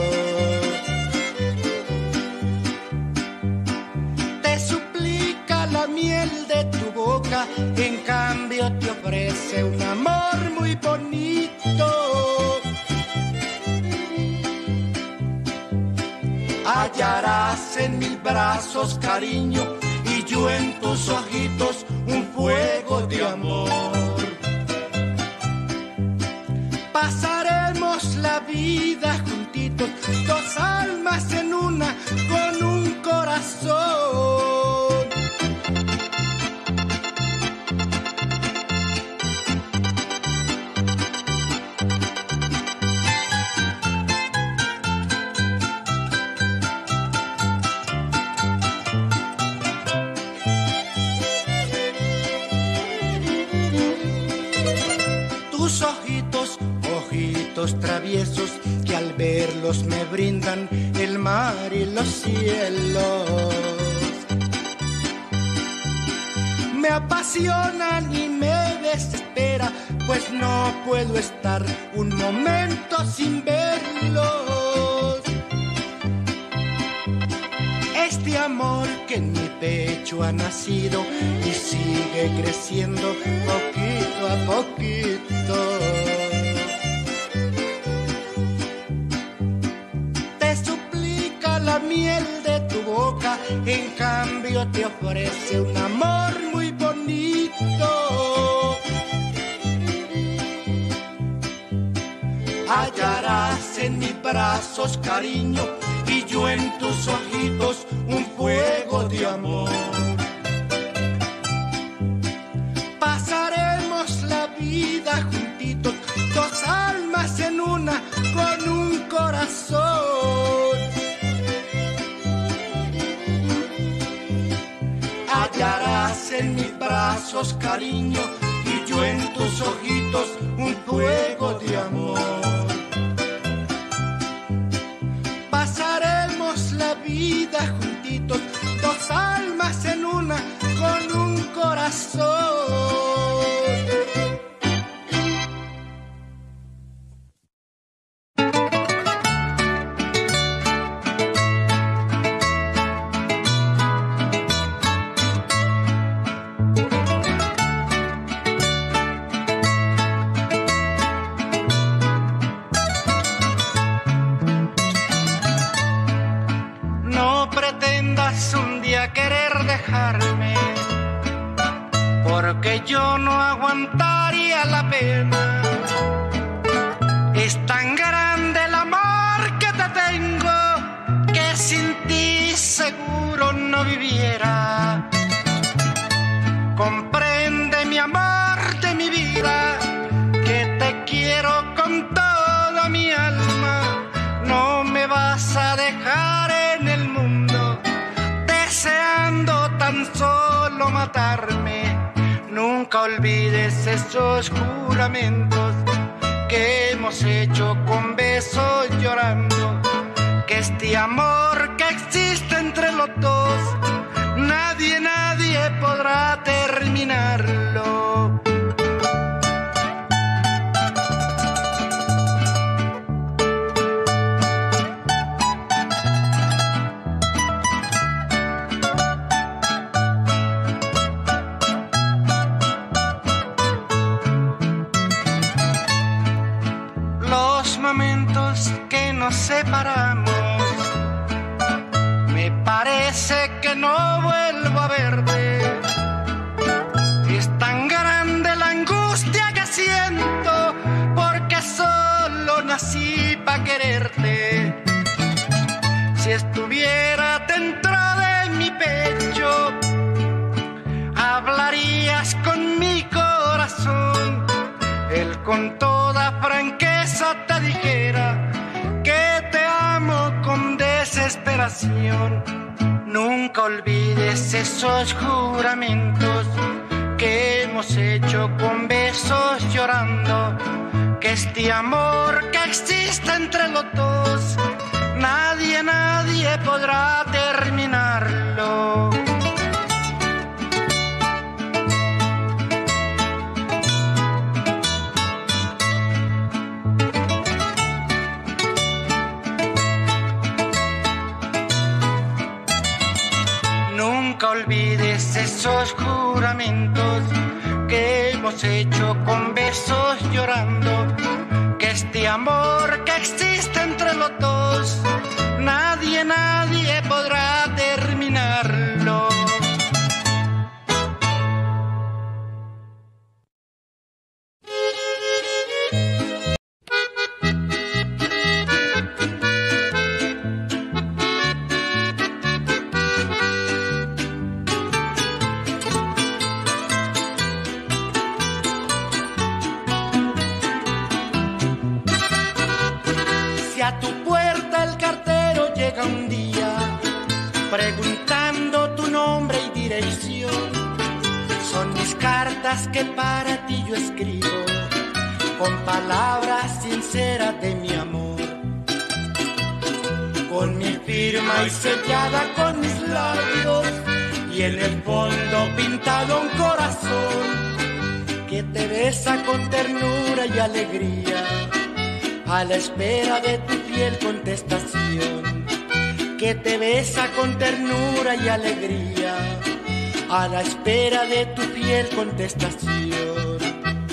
La miel de tu boca, en cambio te ofrece un amor muy bonito. Hallarás en mis brazos cariño y yo en tus ojitos un fuego de amor. Pasaremos la vida juntitos, dos almas en una con un corazón. Tus ojitos, ojitos traviesos, que al verlos me brindan el mar y los cielos. Me apasionan y me desespera, pues no puedo estar un momento sin verlos. Este amor que en mi pecho ha nacido y sigue creciendo poquito a poquito. Te suplica la miel de tu boca, en cambio te ofrece un amor muy bonito. Hallarás en mis brazos cariño y yo en tus ojitos un fuego de amor. Pasaremos la vida juntitos, dos almas en una con un corazón. Hallarás en mis brazos cariño y yo en tus ojitos un fuego de amor. Pasaremos la vida juntitos, dos almas en una con un corazón. Un día querer dejarme, porque yo no aguantaría la pena. Es tan grande el amor que te tengo, que sin ti seguro no viviera. Comprende, mi amor de mi vida, que te quiero con toda mi alma. No me vas a dejar en el mundo, Nunca olvides esos juramentos que hemos hecho con besos llorando, que este amor que existe entre los dos, nadie, nadie podrá terminarlo. Los momentos que nos separamos, me parece que no vuelvo a verte. Es tan grande la angustia que siento, porque solo nací pa' quererte. Si estuviera dentro de mi pecho, hablarías con mi corazón. Él con toda franqueza te dijera que te amo con desesperación. Nunca olvides esos juramentos que hemos hecho con besos llorando, que este amor que existe entre los dos, nadie, nadie podrá terminarlo. Nunca olvides esos juramentos que hemos hecho con besos llorando, que este amor que existe entre los dos, nadie, nadie podrá terminarlo. A tu puerta el cartero llega un día preguntando tu nombre y dirección. Son mis cartas que para ti yo escribo con palabras sinceras de mi amor, con mi firma y sellada con mis labios, y en el fondo pintado un corazón que te besa con ternura y alegría, a la espera de tu fiel contestación, que te besa con ternura y alegría, a la espera de tu fiel contestación.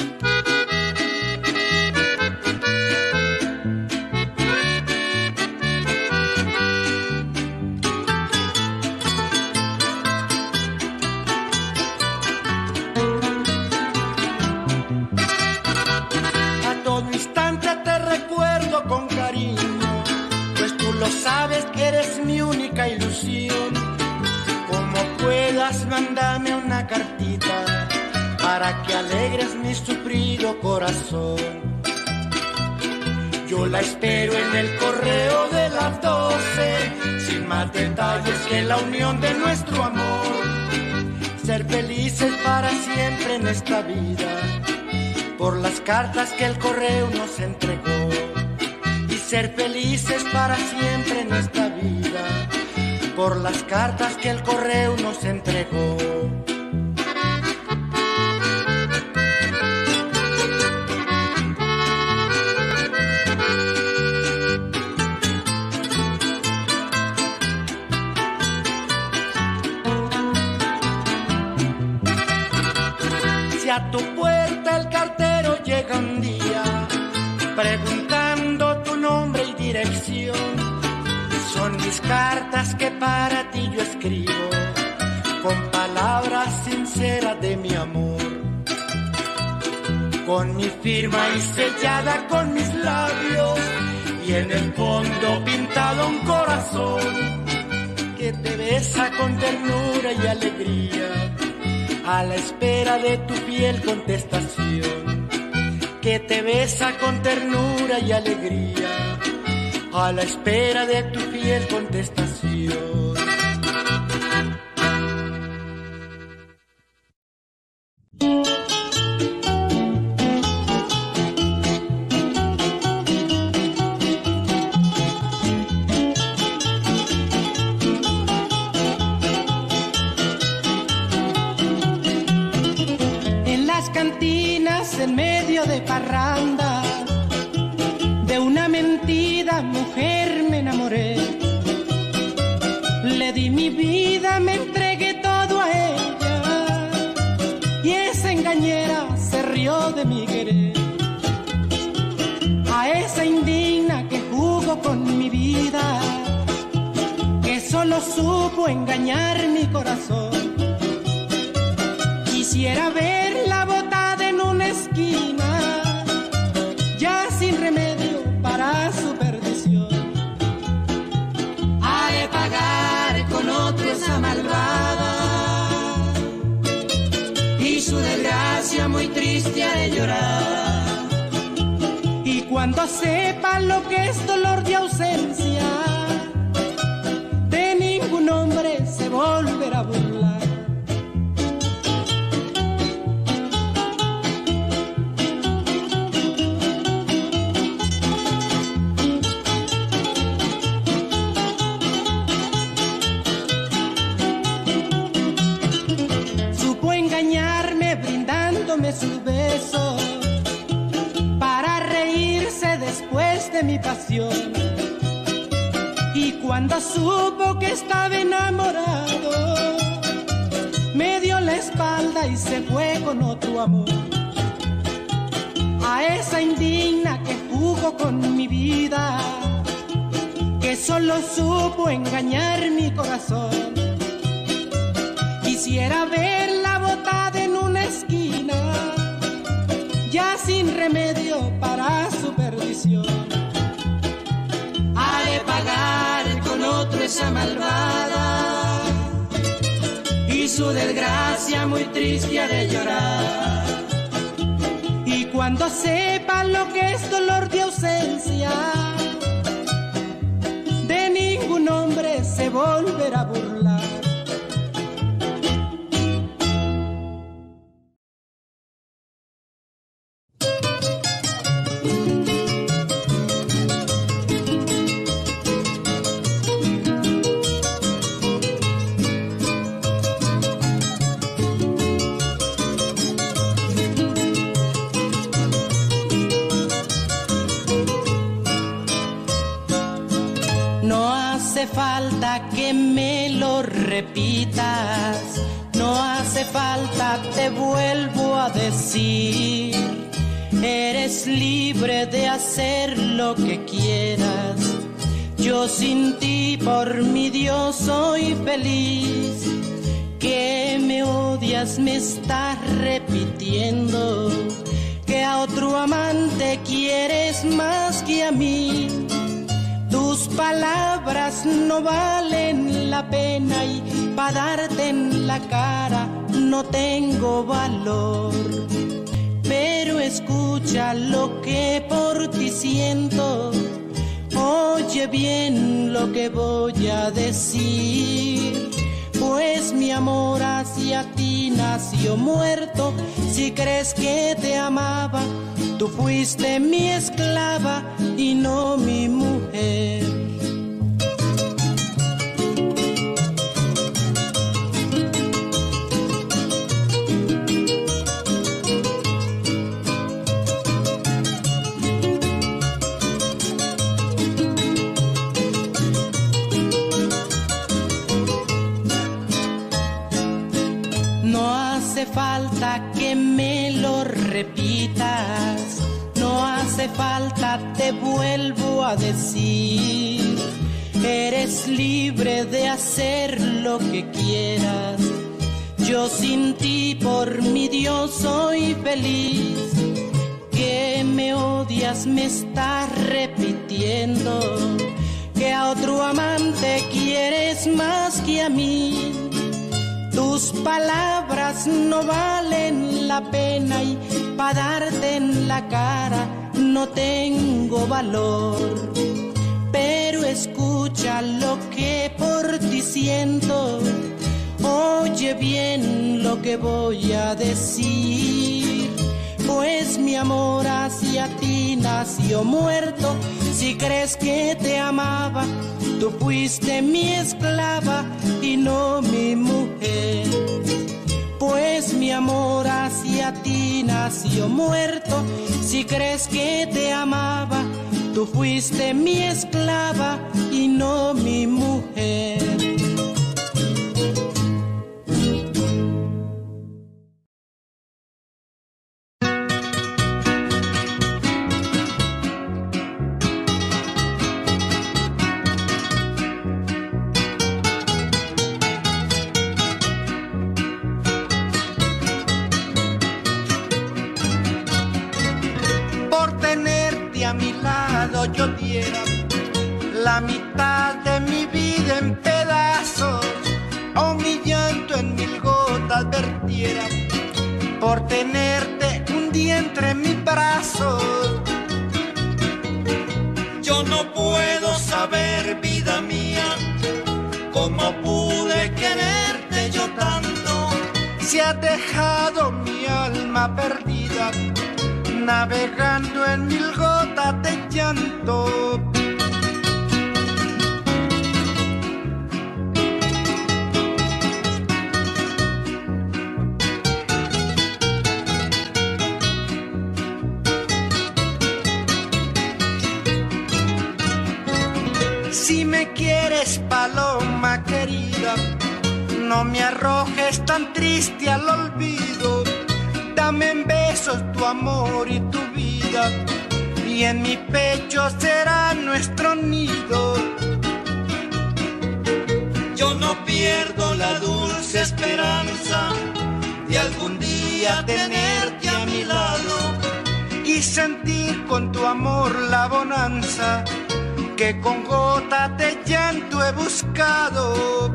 Con cariño, pues tú lo sabes que eres mi única ilusión. Como puedas, mándame una cartita para que alegres mi sufrido corazón. Yo la espero en el correo de las doce, sin más detalles que la unión de nuestro amor. Ser felices para siempre en esta vida, por las cartas que el correo nos entregó. Ser felices para siempre en esta vida, por las cartas que el correo nos entregó. Si a tu puerta el cartero llega un día preguntando tu nombre y dirección, son mis cartas que para ti yo escribo con palabras sinceras de mi amor, con mi firma y sellada con mis labios, y en el fondo pintado un corazón que te besa con ternura y alegría, a la espera de tu fiel contestación, que te besa con ternura y alegría, a la espera de tu fiel contestación.
vez en medio de parranda, de una mentida mujer me enamoré. Le di mi vida, me entregué todo a ella, y esa engañera se rió de mi querer. A esa indigna que jugó con mi vida, que solo supo engañar mi corazón. Quisiera verla botada en una esquina, ya sin remedio para su perdición.
Ha de pagar con otro esa malvada, y su desgracia muy triste ha de llorar.
Y cuando sepa lo que es dolor de ausencia, de ningún hombre se volverá a burlar. Supo engañarme brindándome sus besos para reírse después de mi pasión. Y cuando supo que estaba enamorado, me dio la espalda y se fue con otro amor. A esa indigna que jugó con mi vida, que solo supo engañar mi corazón. Quisiera verla botada en una esquina, ya sin remedio para su perdición.
Ha de pagar con otro esa malvada, y su desgracia muy triste ha de llorar.
Y cuando sepa lo que es dolor de ausencia, de ningún hombre se volverá a burlar. No hace falta que me lo repitas, no hace falta, te vuelvo a decir. Eres libre de hacer lo que quieras, yo sin ti por mi Dios soy feliz. Que me odias me estás repitiendo, que a otro amante quieres más que a mí. Tus palabras no valen la pena y pa' darte en la cara no tengo valor. Pero escucha lo que por ti siento, oye bien lo que voy a decir. Pues mi amor hacia ti nació muerto. Si crees que te amaba, tú fuiste mi esclava y no mi mujer. No hace falta que me lo repitas, no hace falta, te vuelvo a decir. Eres libre de hacer lo que quieras, yo sin ti por mi Dios soy feliz. Que me odias me estás repitiendo, que a otro amante quieres más que a mí. Tus palabras no valen la pena y pa' darte en la cara no tengo valor. Pero escucha lo que por ti siento, oye bien lo que voy a decir. Pues mi amor hacia ti nació muerto. Si crees que te amaba, tú fuiste mi esclava y no mi mujer. pues mi amor hacia ti nació muerto. Si crees que te amaba, tú fuiste mi esclava y no mi mujer.
Yo diera la mitad de mi vida en pedazos, o mi llanto en mil gotas vertiera, por tenerte un día entre mis brazos. Yo no puedo saber, vida mía, cómo pude quererte yo tanto, si has dejado mi alma perdida, navegando en mil gotas de llanto. Si me quieres, paloma querida, no me arrojes tan triste al olvido. Dame en besos tu amor y tu vida, y en mi pecho será nuestro nido. Yo no pierdo la dulce esperanza de algún día tenerte a mi lado y sentir con tu amor la bonanza que con gotas de llanto he buscado.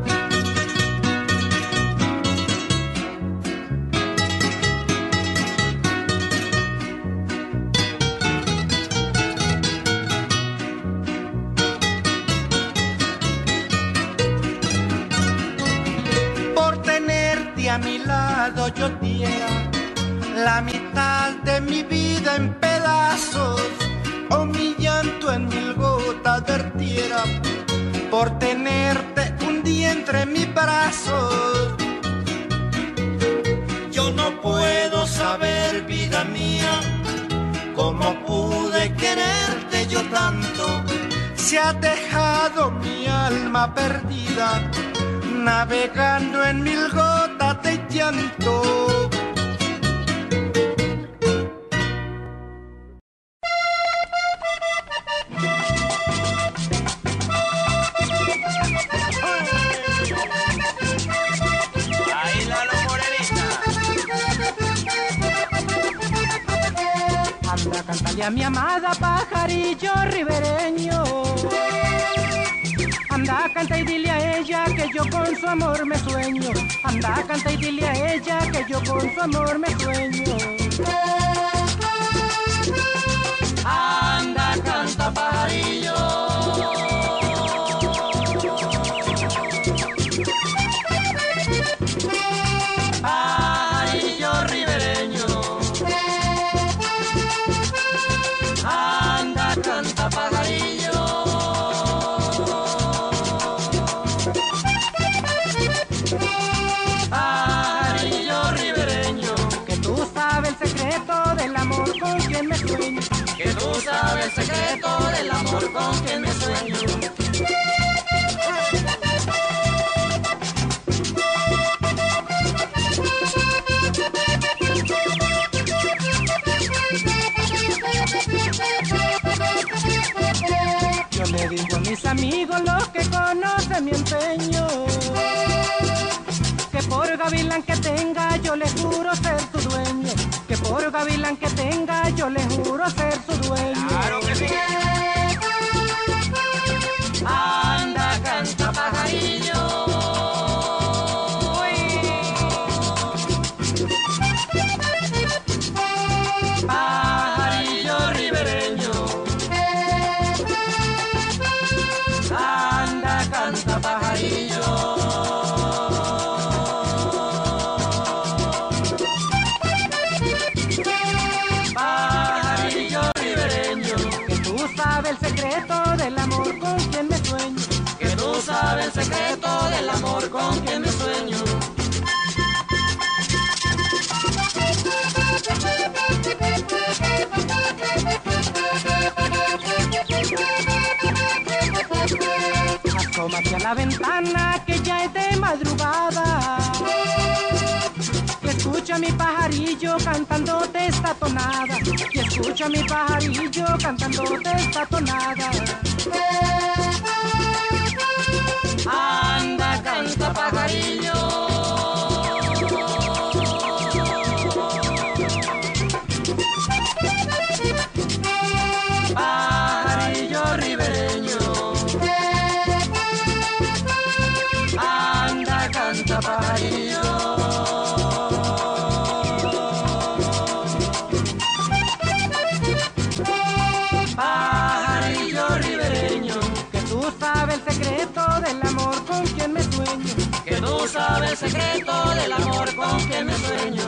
A mi lado yo diera la mitad de mi vida en pedazos, o mi llanto en mil gotas vertiera, por tenerte un día entre mis brazos. Yo no puedo saber, vida mía, cómo pude quererte yo tanto, si has dejado mi alma perdida, navegando en mil gotas de llanto.
Ahí la lo morenita.
Anda, cántale a mi amada, pajarillo ribereño. Anda, canta y dile a ella que yo con su amor me sueño. Anda, canta y dile a ella que yo con su amor me sueño.
Anda, canta, pajarillo. Pajarillo ribereño. Anda, canta, pajarillo.
Con quien me sueño,
que tú sabes el secreto del amor con quien me sueño.
Yo le digo a mis amigos, los que conocen mi empeño, que por gavilán que tenga yo le juro ser tu dueño. Que por gavilán que tenga yo le juro ser su dueño.
Claro que sí. Anda, canta, pajarillo. Pajarillo ribereño. Anda, canta, pajarillo.
El secreto del amor con quien me sueño,
que tú sabes el secreto del amor con quien me sueño.
la ventana que ya es de madrugada, y escucha mi pajarillo cantándote esta tonada, y escucha mi pajarillo cantándote esta tonada.
Anda, canta pajarillo, pajarillo ribereño. Anda, canta pajarillo, pajarillo ribereño.
Que tú sabes el secreto del amor con quien me sueño,
Que tú sabes el secreto del amor con que me sueño.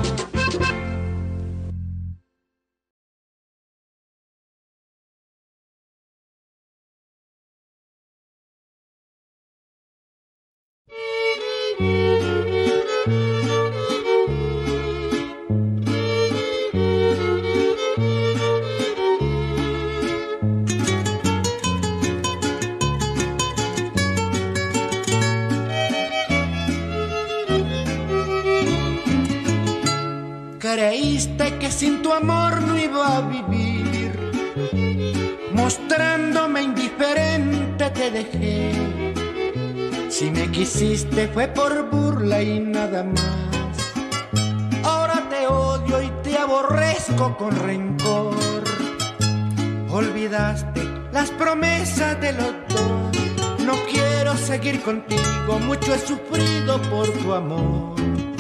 Creíste que sin tu amor no iba a vivir, mostrándome indiferente te dejé. Si me quisiste fue por burla y nada más. Ahora te odio y te aborrezco con rencor. Olvidaste las promesas de los dos. No quiero seguir contigo, mucho he sufrido por tu amor.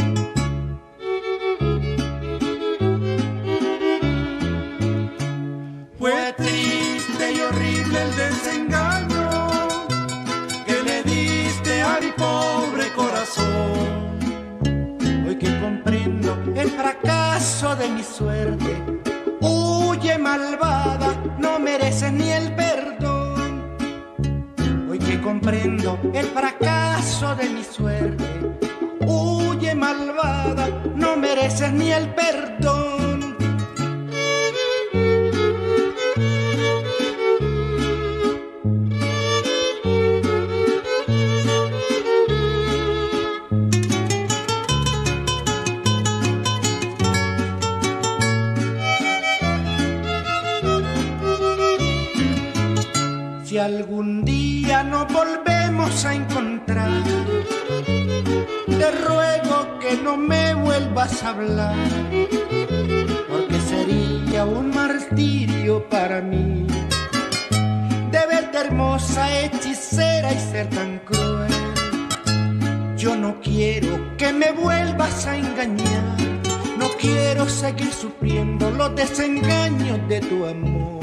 Fue triste y horrible el desengaño que le diste a mi pobre corazón. Hoy que comprendo el fracaso de mi suerte, huye malvada, no mereces ni el perdón. Hoy que comprendo el fracaso de mi suerte, huye malvada, no mereces ni el perdón. Si algún día nos volvemos a encontrar, te ruego que no me vuelvas a hablar, porque sería un martirio para mí de verte hermosa, hechicera y ser tan cruel. Yo no quiero que me vuelvas a engañar, no quiero seguir sufriendo los desengaños de tu amor.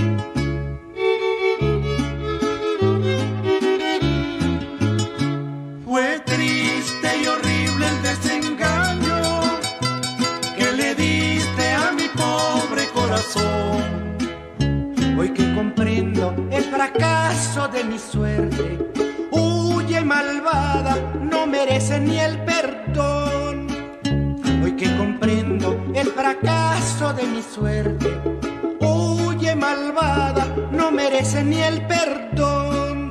Fue triste y horrible el desengaño que le diste a mi pobre corazón. Hoy que comprendo el fracaso de mi suerte, huye malvada, no mereces ni el perdón. Hoy que comprendo el fracaso de mi suerte, huye malvada, no mereces ni el perdón.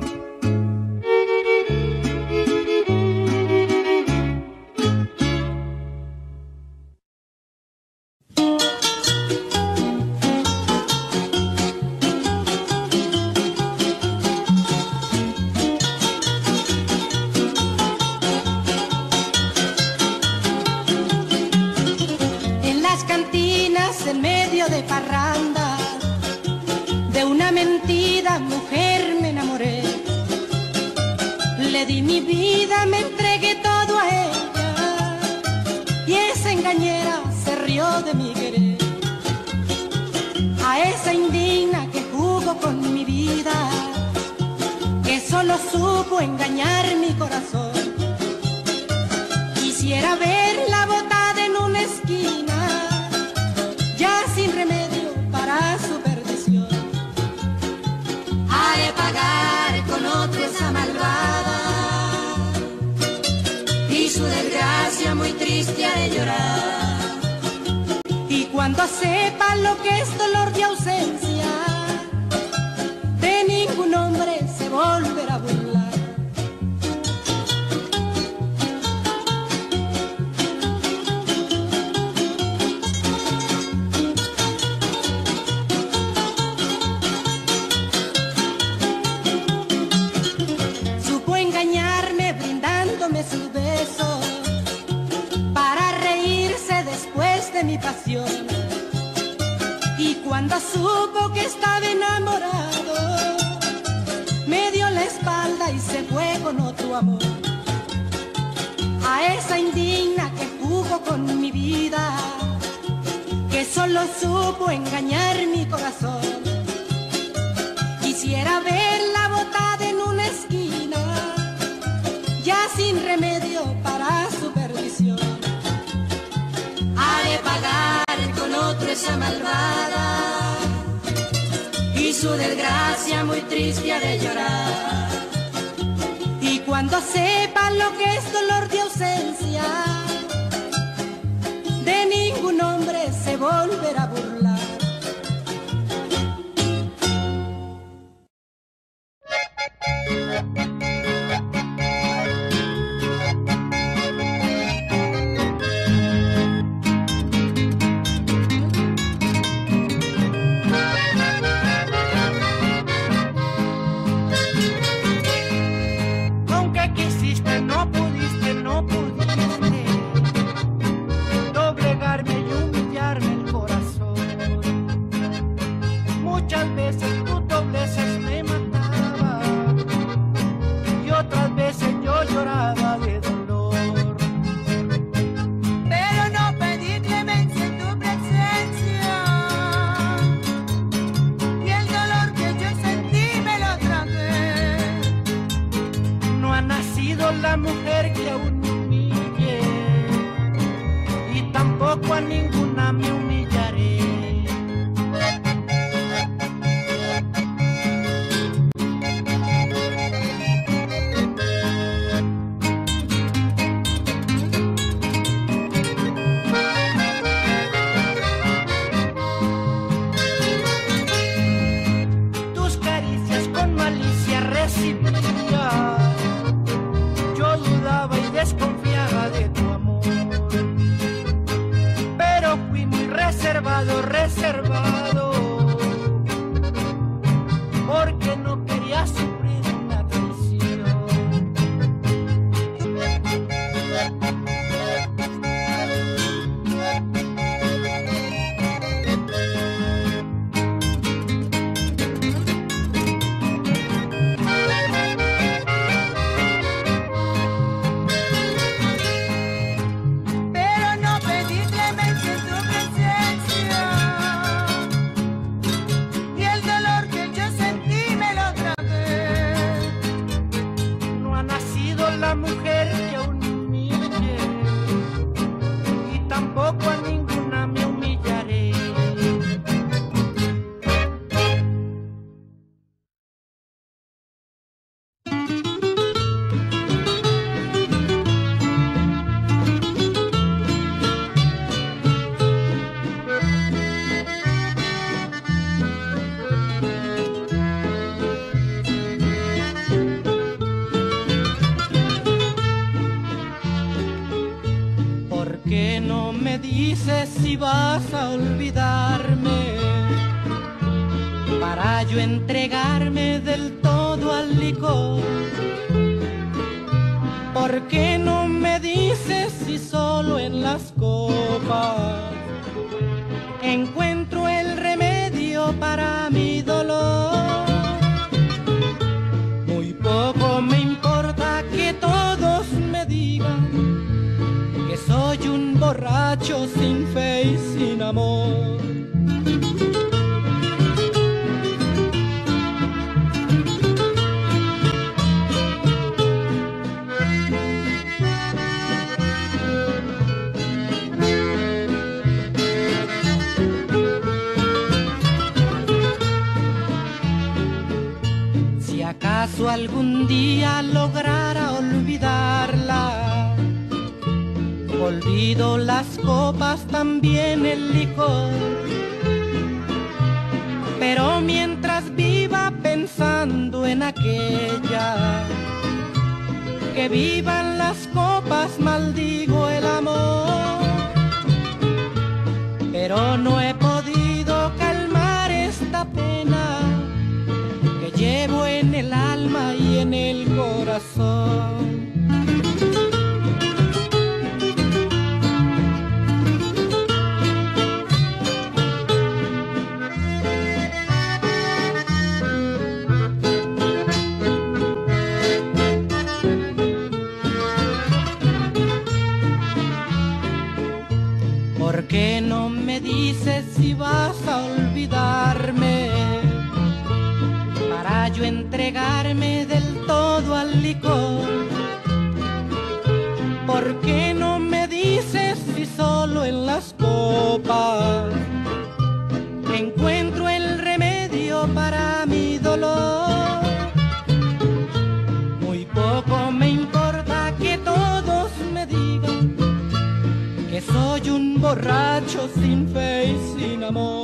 En medio de parranda, de una mentida mujer me enamoré. Le di mi vida, me entregué todo a ella, y esa engañera se rió de mi querer. A esa indigna que jugó con mi vida, que solo supo engañar mi corazón. Quisiera verla botada en una esquina, ya sin remedio para su perdición.
Ha de pagar con otra esa malvada, y su desgracia muy triste ha de llorar.
Y cuando sepa lo que es dolor de ausencia, de ningún hombre se volverá a burlar. dándome sus besos para reírse después de mi pasión. Y cuando supo que estaba enamorado, me dio la espalda y se fue con otro amor. A esa indigna que jugó con mi vida, que solo supo engañar mi corazón. Quisiera verla botada en una esquina, ya sin remedio para su perdición. Ha de pagar con otro esa malvada, y su desgracia muy triste ha de llorar. Y cuando sepa lo que es dolor de ausencia, de ningún hombre se volverá a burlar.
Aunque quisiste, no pudiste, no pudiste doblegarme y humillarme el corazón. Muchas veces tus dobleces me mataban y otras veces yo lloraba de dolor.
Pero no pedí clemencia en tu presencia, y el dolor que yo sentí me lo tragué.
No ha nacido la mujer que aún me humille, y tampoco a ninguna me humillaré. Tus caricias con malicia recibía, yo dudaba y desconfiaba de tu amor, pero fui muy reservado, reservado, porque no quería sufrir una traición.
Pero no pedí clemencia en tu presencia, y el dolor que yo sentí me lo tragué.
No ha nacido la mujer que aún me humille, y tampoco a ninguna me humillaré. ¿Por qué no me dices si vas a olvidarme, para yo entregarme del todo al licor? ¿Por qué no me dices si solo en las copas encuentro el remedio para mi dolor? Muy poco me importa que todos me digan que soy un borracho sin fe y sin amor. Si acaso algún día lograra olvidarla, olvido las copas, también el licor. Pero mientras viva pensando en aquella, que vivan las copas, maldigo el amor. Pero no he podido calmar esta pena que llevo en el alma y en el corazón.
al licor. ¿Por qué no me dices si solo en las copas encuentro el remedio para mi dolor? Muy poco me importa que todos me digan que soy un borracho sin fe y sin amor.